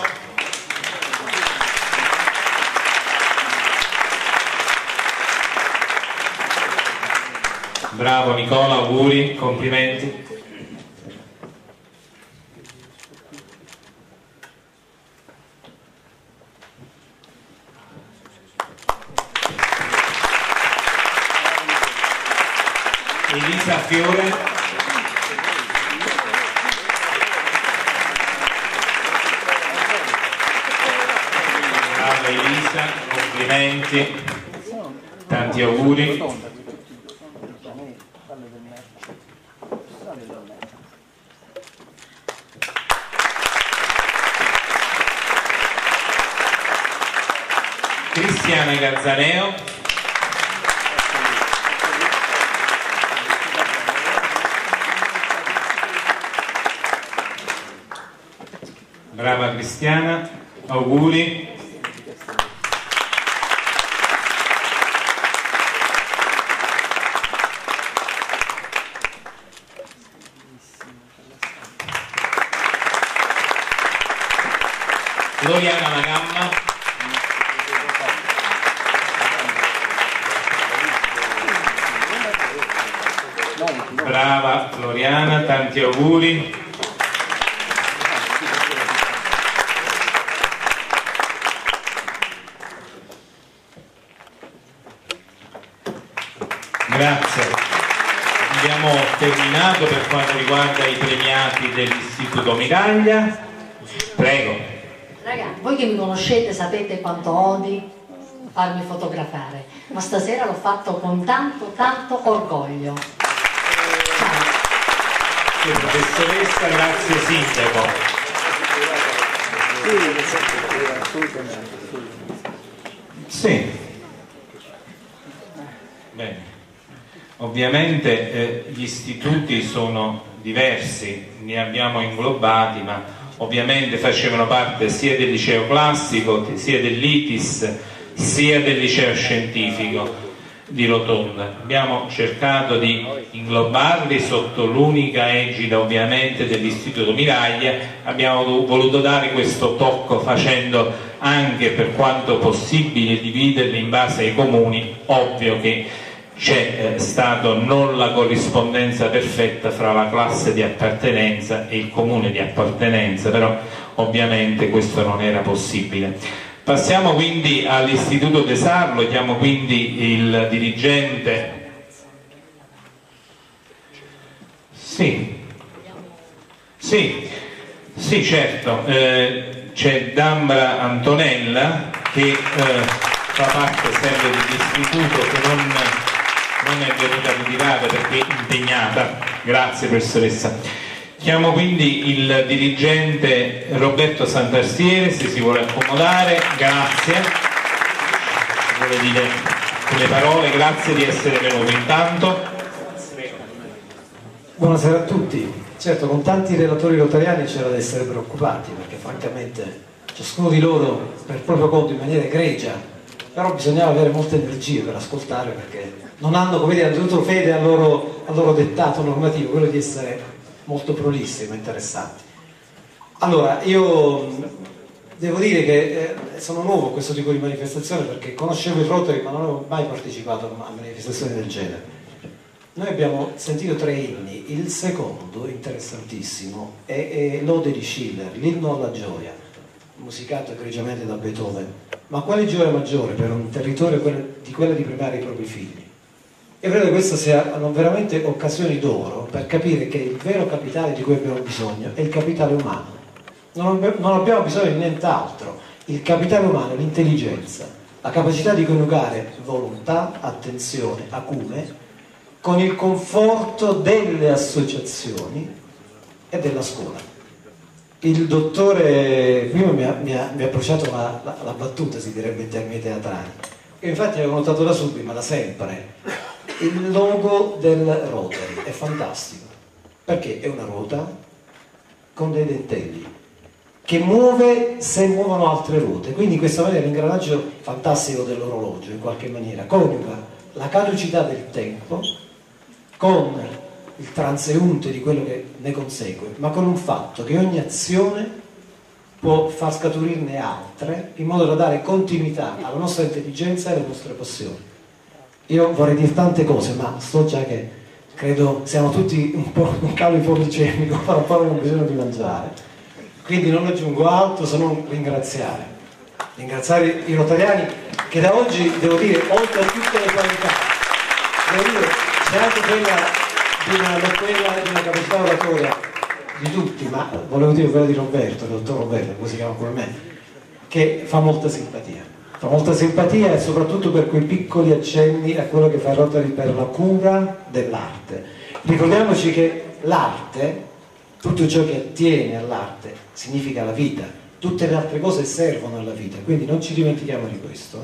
Bravo Nicola, auguri, complimenti. Elisa Fiore. Brava Elisa, complimenti, tanti auguri. Cristiana Gazzaneo. Brava Cristiana, auguri. Floriana Magamma. Brava Floriana, tanti auguri. Grazie. Abbiamo terminato per quanto riguarda i premiati dell'Istituto Miraglia. Prego. Raga, voi che mi conoscete sapete quanto odi farmi fotografare, ma stasera l'ho fatto con tanto tanto orgoglio. Professoressa, grazie Sindaco. Sì. Bene. Ovviamente eh, gli istituti sono diversi, ne abbiamo inglobati, ma ovviamente facevano parte sia del liceo classico, sia dell'I T I S, sia del liceo scientifico di Rotonda. Abbiamo cercato di inglobarli sotto l'unica egida ovviamente dell'Istituto Miraglia. Abbiamo voluto dare questo tocco facendo anche per quanto possibile dividerli in base ai comuni. Ovvio che c'è eh, stato non la corrispondenza perfetta fra la classe di appartenenza e il comune di appartenenza, però ovviamente questo non era possibile. Passiamo quindi all'Istituto De Sarlo, chiamo quindi il dirigente. Sì, sì, sì certo, eh, c'è Dambra Antonella che eh, fa parte sempre dell'istituto, che non, non è venuta a ritirare perché è impegnata. Grazie professoressa. Chiamo quindi il dirigente Roberto Santarsiere, se si vuole accomodare. Grazie. Vuole dire le parole, grazie di essere venuto. Intanto. Buonasera a tutti. Certo, con tanti relatori rotariani c'era da essere preoccupati, perché francamente ciascuno di loro per il proprio conto in maniera egregia, però bisognava avere molte energie per ascoltare, perché non hanno, come dire, hanno fede al loro, al loro dettato normativo, quello di essere molto prolissi ma interessanti. Allora, io devo dire che eh, sono nuovo a questo tipo di manifestazione, perché conoscevo il Rotary ma non avevo mai partecipato a manifestazioni del genere. Noi abbiamo sentito tre inni, il secondo, interessantissimo, è, è l'Ode di Schiller, l'inno alla gioia, musicato egregiamente da Beethoven. Ma quale gioia maggiore per un territorio di quella di premiare i propri figli? E credo che queste siano veramente occasioni d'oro per capire che il vero capitale di cui abbiamo bisogno è il capitale umano. Non abbiamo bisogno di nient'altro. Il capitale umano è l'intelligenza, la capacità di coniugare volontà, attenzione, acume, con il conforto delle associazioni e della scuola. Il dottore prima mi ha, mi ha, mi ha bruciato la, la, la battuta, si direbbe in termini teatrali. Io infatti avevo notato da subito, ma da sempre, il logo del Rotary è fantastico, perché è una ruota con dei dentelli che muove se muovono altre ruote, quindi in questa maniera l'ingranaggio fantastico dell'orologio in qualche maniera coniuga la caducità del tempo con il transeunte di quello che ne consegue, ma con un fatto che ogni azione può far scaturirne altre in modo da dare continuità alla nostra intelligenza e alle nostre passioni. Io vorrei dire tante cose, ma so già che credo siamo tutti un po' un calo ipoglicemico, fra un po' abbiamo bisogno di mangiare, quindi non aggiungo altro se non ringraziare ringraziare i rotariani che da oggi, devo dire, oltre a tutte le qualità, devo dire, c'è anche quella di una, quella di una capacità oratoria di tutti, ma volevo dire quella di Roberto, il dottor Roberto, come si chiama come me, che fa molta simpatia. Fa molta simpatia e soprattutto per quei piccoli accenni a quello che fa Rotary per la cura dell'arte. Ricordiamoci che l'arte, tutto ciò che attiene all'arte, significa la vita. Tutte le altre cose servono alla vita, quindi non ci dimentichiamo di questo.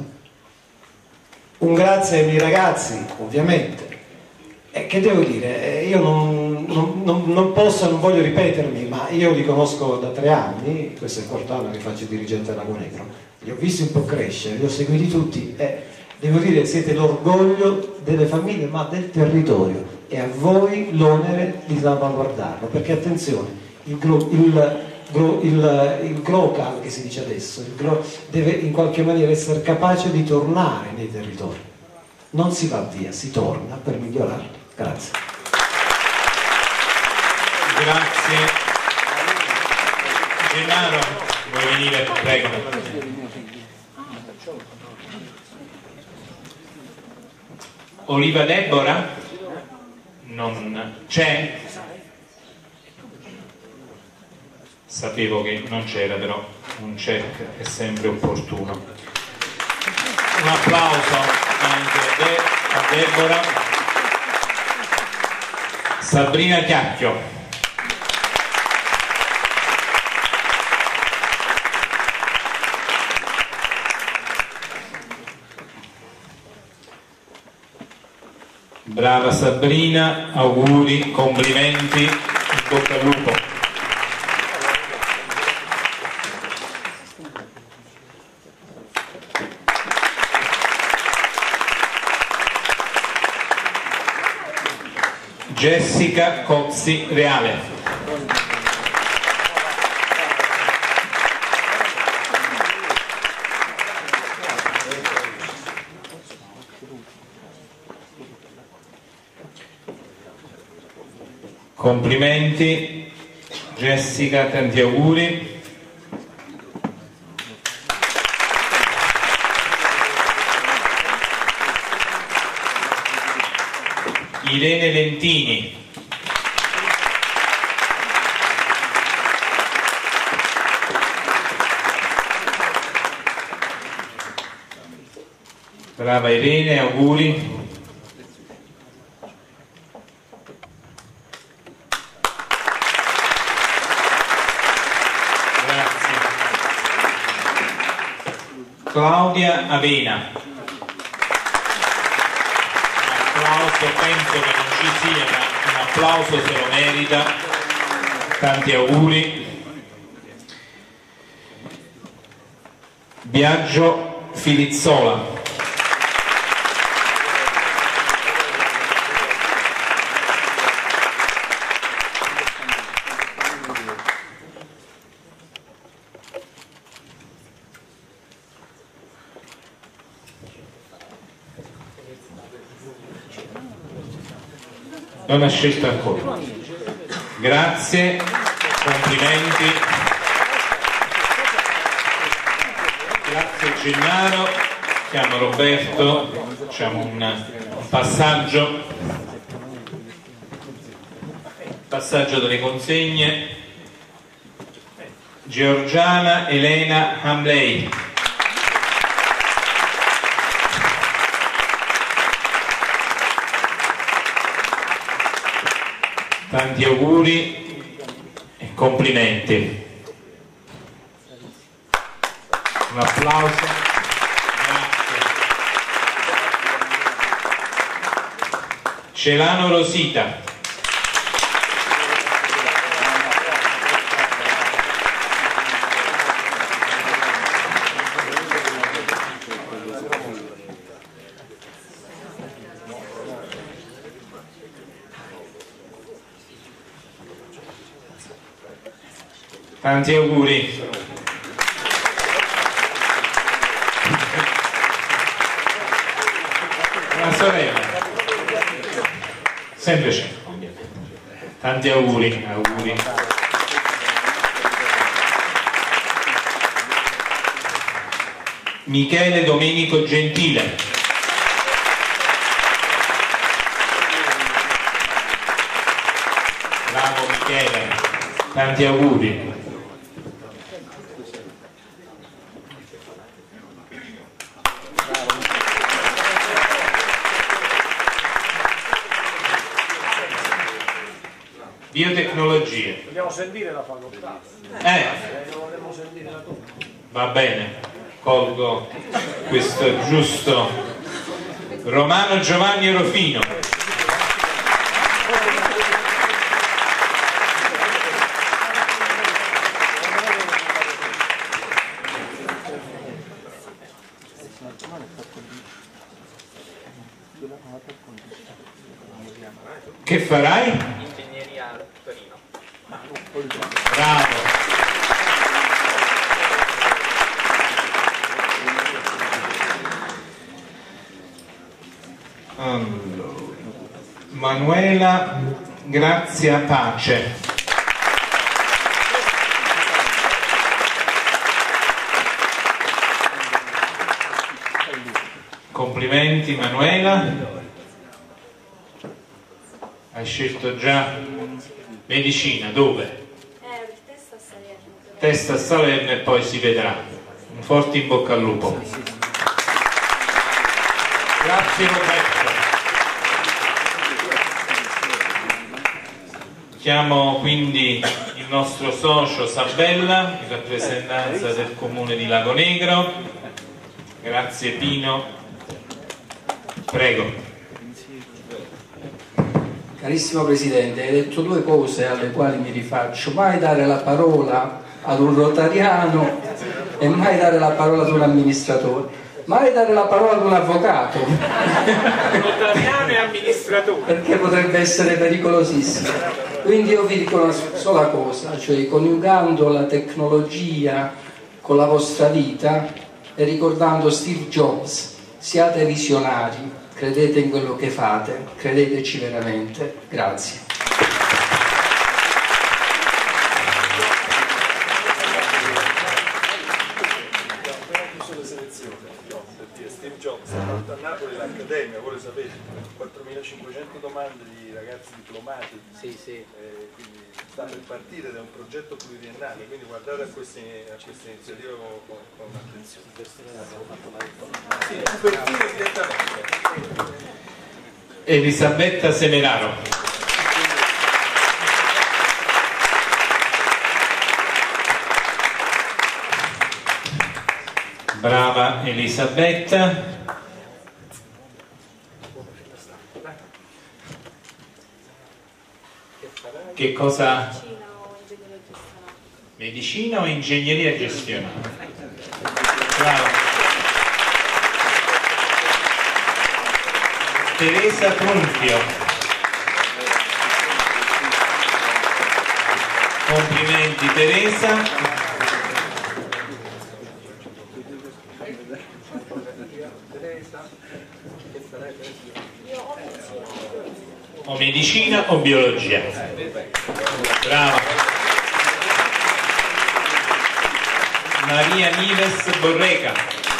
Eh? Un grazie ai miei ragazzi, ovviamente. E che devo dire, io non, non, non, non posso, non voglio ripetermi, ma io li conosco da tre anni, questo è il quarto anno che faccio dirigente a Lago Negro. Li ho visti un po' crescere, li ho seguiti tutti e devo dire siete l'orgoglio delle famiglie ma del territorio e a voi l'onere di salvaguardarlo, perché attenzione, il, gro, il, gro, il, il Grocal che si dice adesso il gro, deve in qualche maniera essere capace di tornare nei territori, non si va via, si torna per migliorarli. Grazie. Grazie. Gennaro, vuoi venire? Prego. Oliva Deborah? Non c'è? Sapevo che non c'era, però un check è sempre opportuno. Un applauso anche a, De a Deborah. Sabrina Chiacchio. Brava Sabrina, auguri, complimenti, in bocca al lupo. Jessica Cozzi Reale. Complimenti Jessica, tanti auguri. Irene Lentini. Brava Irene, auguri. Grazie. Claudia Avena. Penso che non ci sia, ma un applauso se lo merita, tanti auguri. Biagio Filizzola. Non ha scelto ancora. Grazie, complimenti. Grazie Gennaro. Chiamo Roberto, facciamo un, un passaggio. Passaggio delle consegne. Georgiana Elena Hamley. Tanti auguri e complimenti. Un applauso. Grazie. Celano Rosita. Tanti auguri. Una sorella. Sempre c'è, ovviamente. Tanti auguri, auguri. Michele Domenico Gentile. Bravo Michele, tanti auguri. Biotecnologie. Vogliamo sentire la facoltà? Eh. Vogliamo sentire la tua. Va bene, colgo questo giusto. Romano Giovanni Rofino. Che farai? Ingegneria Torino. Bravo. Allora. Manuela Grazia Pace. Complimenti Manuela. Hai scelto già medicina, dove? Eh, testa a Salerno. Testa a Salerno e poi si vedrà. Un forte in bocca al lupo. Grazie Roberto. Chiamo quindi il nostro socio Sabella in rappresentanza del comune di Lago Negro. Grazie Pino. Prego. Carissimo Presidente, hai detto due cose alle quali mi rifaccio: mai dare la parola ad un rotariano e mai dare la parola ad un amministratore, mai dare la parola ad un avvocato. Rotariano e amministratore. Perché potrebbe essere pericolosissimo. Quindi io vi dico una sola cosa, cioè coniugando la tecnologia con la vostra vita e ricordando Steve Jobs: siate visionari. Credete in quello che fate, credeteci veramente. Grazie. un'assicurazione, no, per dire Steve Jobs ha fatto a Napoli l'accademia, voi lo sapete, quattromilacinquecento domande di ragazzi diplomati, sì, sì. Eh, quindi sta per partire ed è un progetto pluriennale, quindi guardate a queste, a queste iniziative con, con, con attenzione. Sì, copertina direttamente. Elisabetta Semeraro. Brava Elisabetta. Che cosa? Medicina o ingegneria gestionale? Brava. Teresa Trunfio. Complimenti Teresa. O medicina o biologia? Brava. Maria Nives Borreca.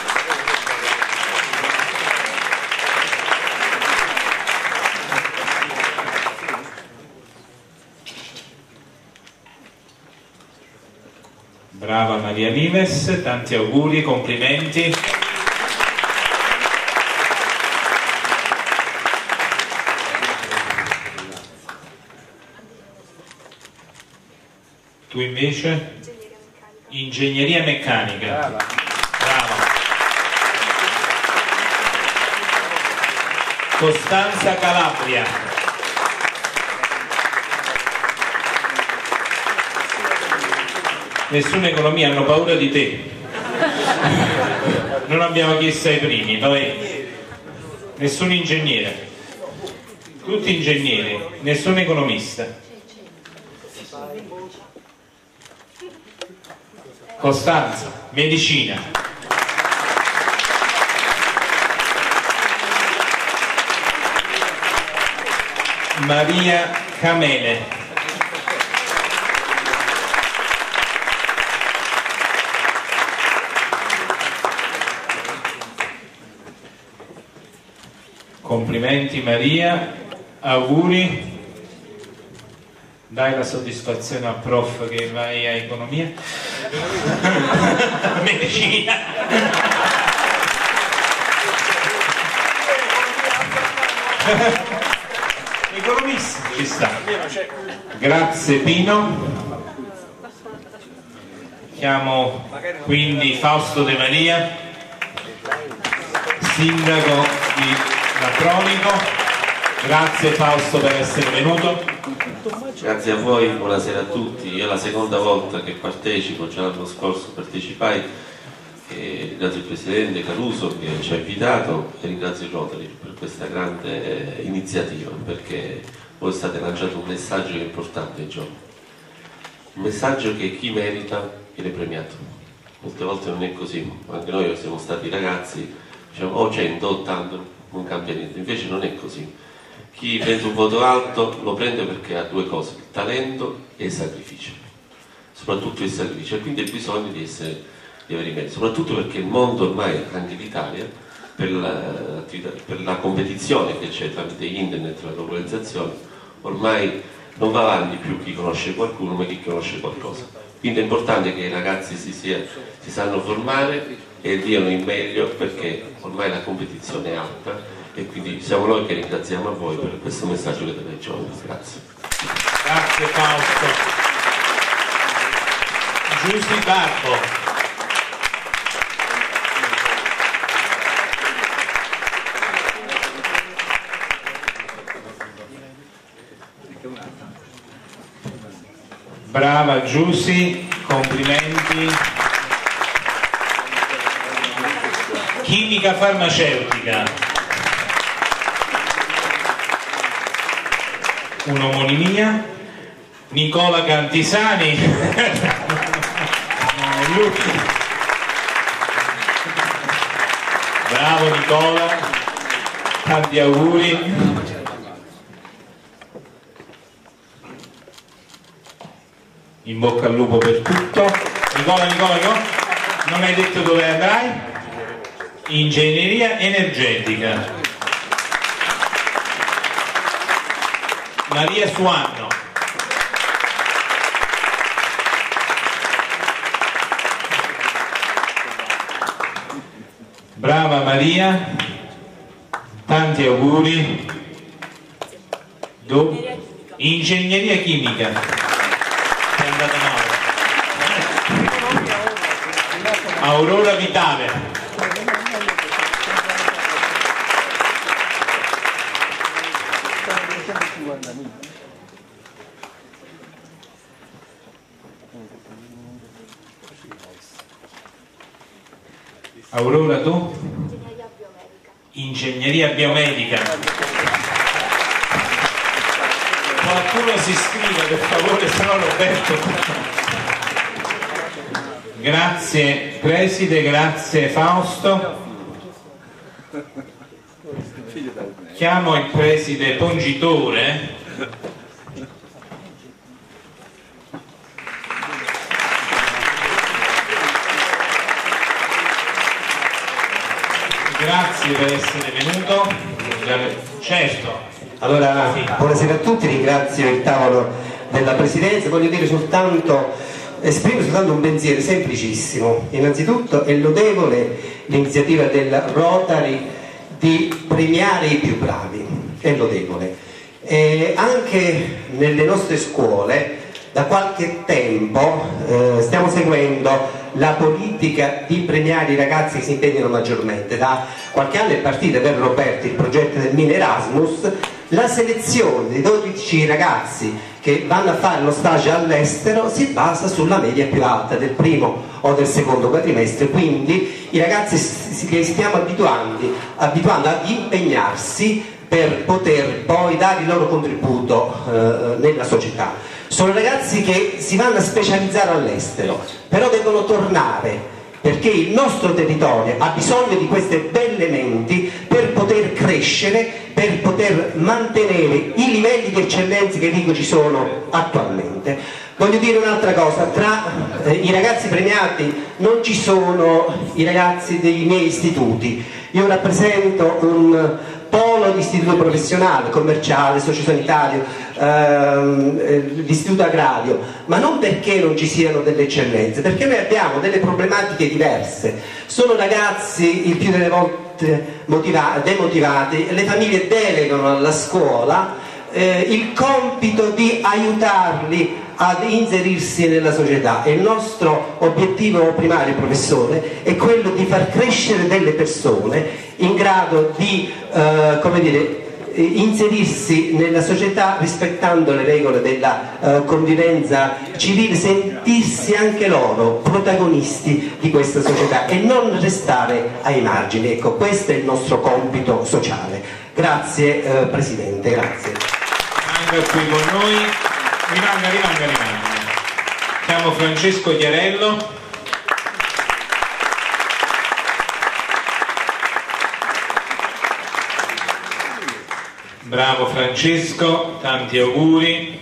Brava Maria Nives, tanti auguri, complimenti. Tu invece? Ingegneria meccanica. Brava. Brava. Costanza Calabria. Nessuna economia, hanno paura di te. Non abbiamo chiesto ai primi, noi. Nessun ingegnere. Tutti ingegneri, nessun economista. Costanza, medicina. Maria Camele. Complimenti Maria, auguri. Dai la soddisfazione al prof che vai a economia. Medicina. Economista ci sta. Grazie Pino. Chiamo quindi Fausto De Maria, sindaco di Latronico. Grazie Fausto per essere venuto. Grazie a voi, buonasera a tutti. Io è la seconda volta che partecipo, già l'anno scorso partecipai, e ringrazio il Presidente Caruso che ci ha invitato e ringrazio il Rotary per questa grande eh, iniziativa, perché voi state lanciando un messaggio importante ai giovani, un messaggio che chi merita viene premiato. Molte volte non è così, anche noi che siamo stati ragazzi diciamo o cento o ottanta non cambia niente, invece non è così. Chi prende un voto alto lo prende perché ha due cose, il talento e il sacrificio, soprattutto il sacrificio, e quindi ha bisogno di, essere, di avere i mezzi, soprattutto perché il mondo ormai, anche l'Italia, per la, per la competizione che c'è tramite internet e la globalizzazione, ormai non va avanti più chi conosce qualcuno ma chi conosce qualcosa. Quindi è importante che i ragazzi si, sia, si sanno formare e diano il meglio, perché ormai la competizione è alta. E quindi siamo noi che ringraziamo a voi per questo messaggio che date ai giovani. Grazie. Grazie Fausto. Giussi Barbo. Brava Giussi, complimenti. Chimica farmaceutica. Un'omonimia. Nicola Cantisani. Bravo Nicola, tanti auguri. In bocca al lupo per tutto. Nicola, Nicola, Nicola, non hai detto dove andrai? Ingegneria energetica. Maria Suanno. Brava Maria, tanti auguri. Do... Ingegneria chimica. È andata male. Aurora Vitale. Aurora, tu? Ingegneria biomedica. Qualcuno si scriva per favore, se no Roberto. Grazie preside, grazie Fausto. Chiamo il preside Pongitore. Grazie per essere venuto. Certo. Allora, buonasera a tutti, ringrazio il tavolo della Presidenza, voglio dire soltanto, esprimo soltanto un pensiero semplicissimo. Innanzitutto è lodevole l'iniziativa del Rotary di premiare i più bravi, è lodevole. E anche nelle nostre scuole da qualche tempo eh, stiamo seguendo la politica di premiare i ragazzi che si impegnano maggiormente. Da qualche anno è partita per Roberti il progetto del Mini Erasmus, la selezione di dodici ragazzi che vanno a fare lo stage all'estero si basa sulla media più alta del primo o del secondo quadrimestre, quindi i ragazzi che stiamo abituando, abituando ad impegnarsi per poter poi dare il loro contributo eh, nella società. Sono ragazzi che si vanno a specializzare all'estero, però devono tornare perché il nostro territorio ha bisogno di queste belle menti per poter crescere, per poter mantenere i livelli di eccellenza che dico ci sono attualmente. Voglio dire un'altra cosa, tra eh, i ragazzi premiati non ci sono i ragazzi dei miei istituti. Io rappresento un polo di istituto professionale, commerciale, sociosanitario, ehm, l'istituto agrario, ma non perché non ci siano delle eccellenze, perché noi abbiamo delle problematiche diverse. Sono ragazzi il più delle volte motiva- demotivati, le famiglie delegano alla scuola eh, il compito di aiutarli ad inserirsi nella società, e il nostro obiettivo primario, professore, è quello di far crescere delle persone in grado di eh, come dire, inserirsi nella società rispettando le regole della eh, convivenza civile, sentirsi anche loro protagonisti di questa società e non restare ai margini. Ecco, questo è il nostro compito sociale. Grazie eh, Presidente, grazie. Rimanga qui con noi, rimanga, rimanga, rimanga. Chiamo Francesco Chiarello. Bravo Francesco, tanti auguri.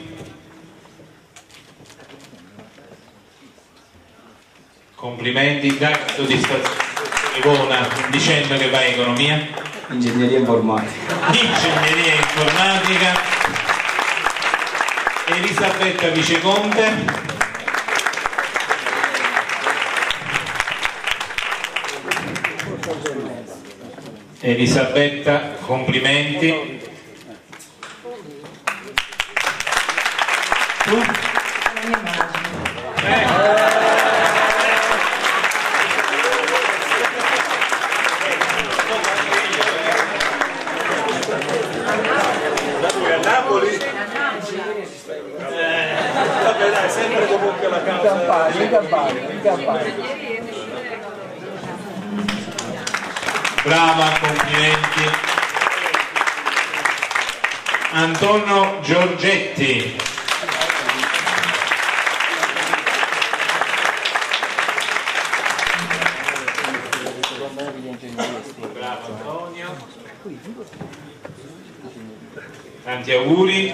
Complimenti, dai soddisfazione buona dicendo che vai in economia. Ingegneria informatica. Ingegneria informatica. Elisabetta Viceconte. Elisabetta, complimenti. Tu? Eh. A Napoli? Vabbè dai, sempre comunque la causa. In Campania, in Campania, in Campania. Brava, complimenti. Antonio Giorgetti. Bravo Antonio. Tanti auguri.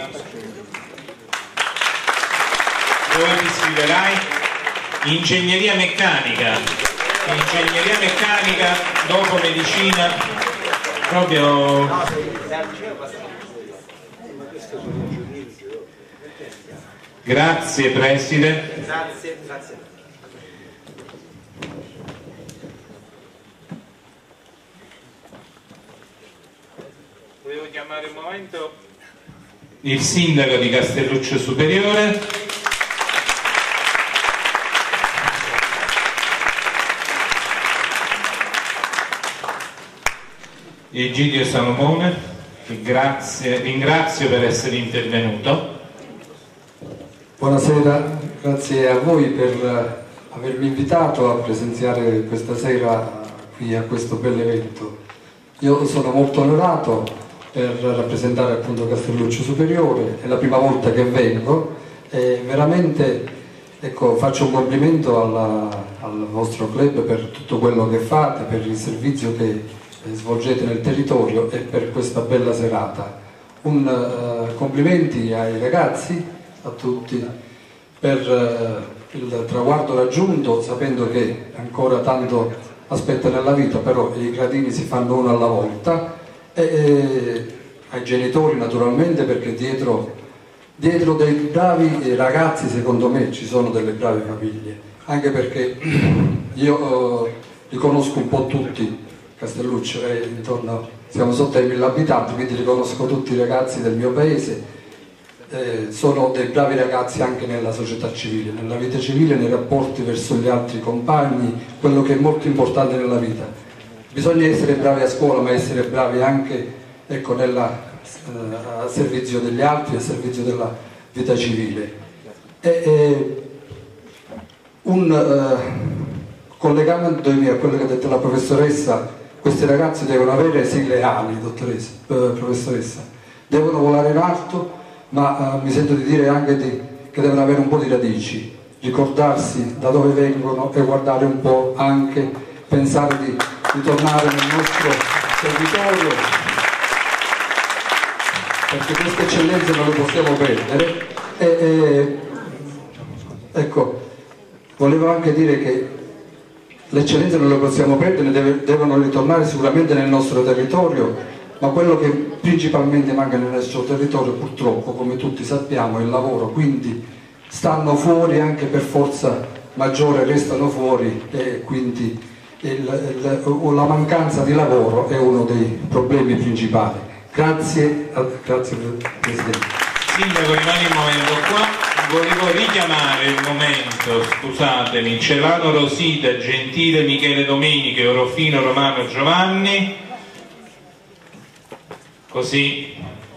Dove ti iscriverai? Ingegneria meccanica. ingegneria meccanica, dopo medicina, proprio... Grazie preside. Grazie, grazie. Volevo chiamare un momento il sindaco di Castelluccio Superiore, Egidio Salomone, che grazie, ringrazio per essere intervenuto. Buonasera, grazie a voi per avermi invitato a presenziare questa sera qui a questo bell'evento. Io sono molto onorato per rappresentare appunto Castelluccio Superiore, è la prima volta che vengo e veramente ecco, faccio un complimento alla, al vostro club per tutto quello che fate, per il servizio che svolgete nel territorio e per questa bella serata. Un uh, complimenti ai ragazzi, a tutti, per uh, il traguardo raggiunto, sapendo che ancora tanto aspetta nella vita, però i gradini si fanno uno alla volta, e, e ai genitori naturalmente, perché dietro, dietro dei bravi ragazzi secondo me ci sono delle brave famiglie, anche perché io uh, li conosco un po' tutti. Castelluccio è intorno, siamo sotto ai mille abitanti, quindi riconosco tutti i ragazzi del mio paese, eh, sono dei bravi ragazzi anche nella società civile, nella vita civile, nei rapporti verso gli altri compagni, quello che è molto importante nella vita. Bisogna essere bravi a scuola, ma essere bravi anche ecco, nella, eh, a servizio degli altri, a servizio della vita civile. E, e, un eh, collegamento a quello che ha detto la professoressa, questi ragazzi devono avere sì le ali, dottoressa, eh, professoressa, devono volare in alto, ma eh, mi sento di dire anche di, che devono avere un po' di radici, ricordarsi da dove vengono e guardare un po' anche, pensare di, di tornare nel nostro territorio, perché queste eccellenze non le possiamo perdere. E, e, ecco, volevo anche dire che le eccellenze non le possiamo perdere, deve, devono ritornare sicuramente nel nostro territorio, ma quello che principalmente manca nel nostro territorio purtroppo, come tutti sappiamo, è il lavoro, quindi stanno fuori anche per forza maggiore, restano fuori e quindi il, il, la mancanza di lavoro è uno dei problemi principali. Grazie, grazie Presidente. Sindaco, rimani un momento qua. Volevo richiamare il momento, scusatemi, Celano Rosita, Gentile, Michele Domeniche, Orofino, Romano, Giovanni, così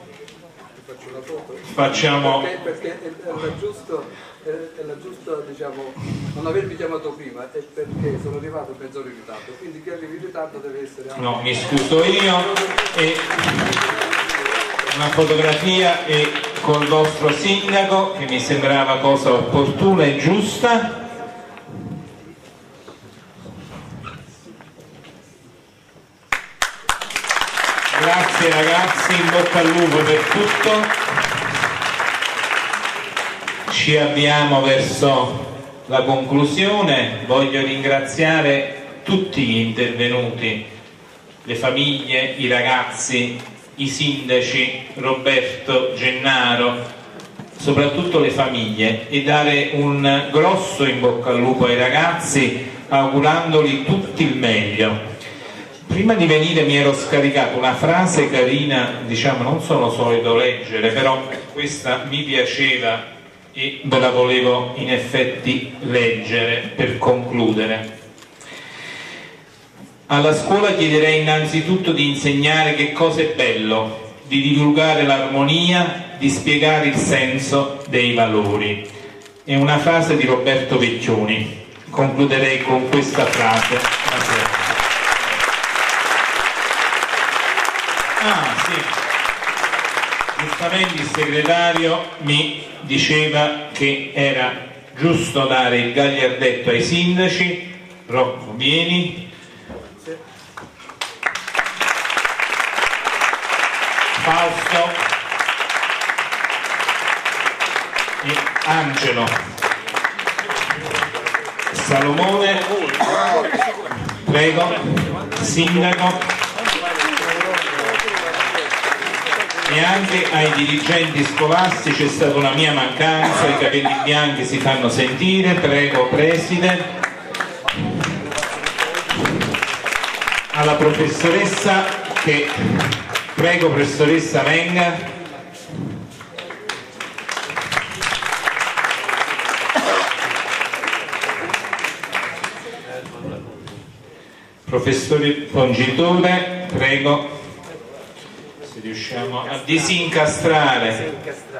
facciamo... Perché, perché era giusto, era giusto diciamo, non avermi chiamato prima, è perché sono arrivato mezz'ora in ritardo, quindi chi arriva in ritardo deve essere... No, mi scuso io, e una fotografia e col vostro sindaco, che mi sembrava cosa opportuna e giusta. Grazie ragazzi, in bocca al lupo per tutto. Ci avviamo verso la conclusione. Voglio ringraziare tutti gli intervenuti, le famiglie, i ragazzi, i sindaci, Roberto, Gennaro, soprattutto le famiglie, e dare un grosso in bocca al lupo ai ragazzi, augurandoli tutti il meglio. Prima di venire mi ero scaricato una frase carina, diciamo non sono solito leggere, però questa mi piaceva e ve la volevo in effetti leggere per concludere. Alla scuola chiederei innanzitutto di insegnare che cosa è bello, di divulgare l'armonia, di spiegare il senso dei valori. È una frase di Roberto Vecchioni. Concluderei con questa frase. Ah sì, giustamente il segretario mi diceva che era giusto dare il gagliardetto ai sindaci. Rocco, vieni. Fausto e Angelo. Salomone Prego, Sindaco. E anche ai dirigenti scolastici è stata una mia mancanza, i capelli bianchi si fanno sentire. Prego, Preside. Alla professoressa che, prego professoressa venga. Professore Pongitore, prego. Riusciamo a disincastrare.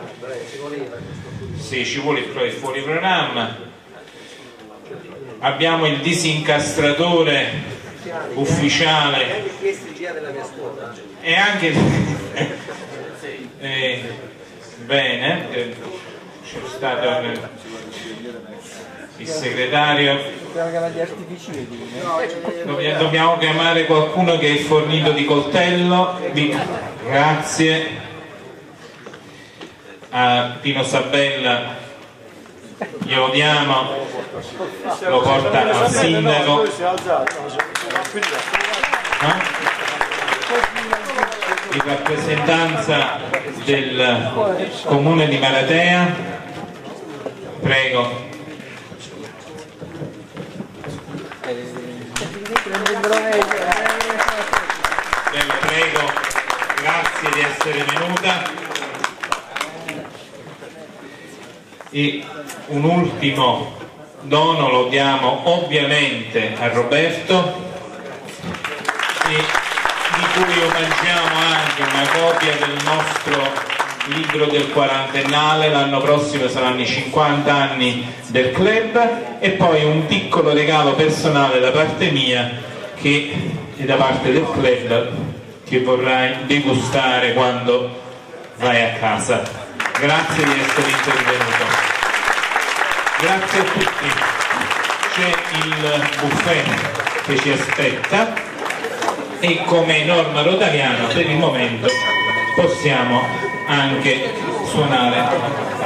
Sì, ci vuole il fuori programma. Abbiamo il disincastratore ufficiale e anche eh, bene, eh, c'è stato il, il segretario. Dobbiamo chiamare qualcuno che è fornito di coltello. Grazie a Pino Sabella, glielo diamo, lo porta al sindaco. Eh? In rappresentanza del comune di Maratea, prego. Bene, prego, grazie di essere venuta. E un ultimo dono lo diamo ovviamente a Roberto, e di cui omaggiamo anche una copia del nostro libro del quarantennale. L'anno prossimo saranno i cinquanta anni del club, e poi un piccolo regalo personale da parte mia che è da parte del club, che vorrai degustare quando vai a casa. Grazie di essere intervenuto. Grazie a tutti. C'è il buffet che ci aspetta e come norma rotariana per il momento possiamo anche suonare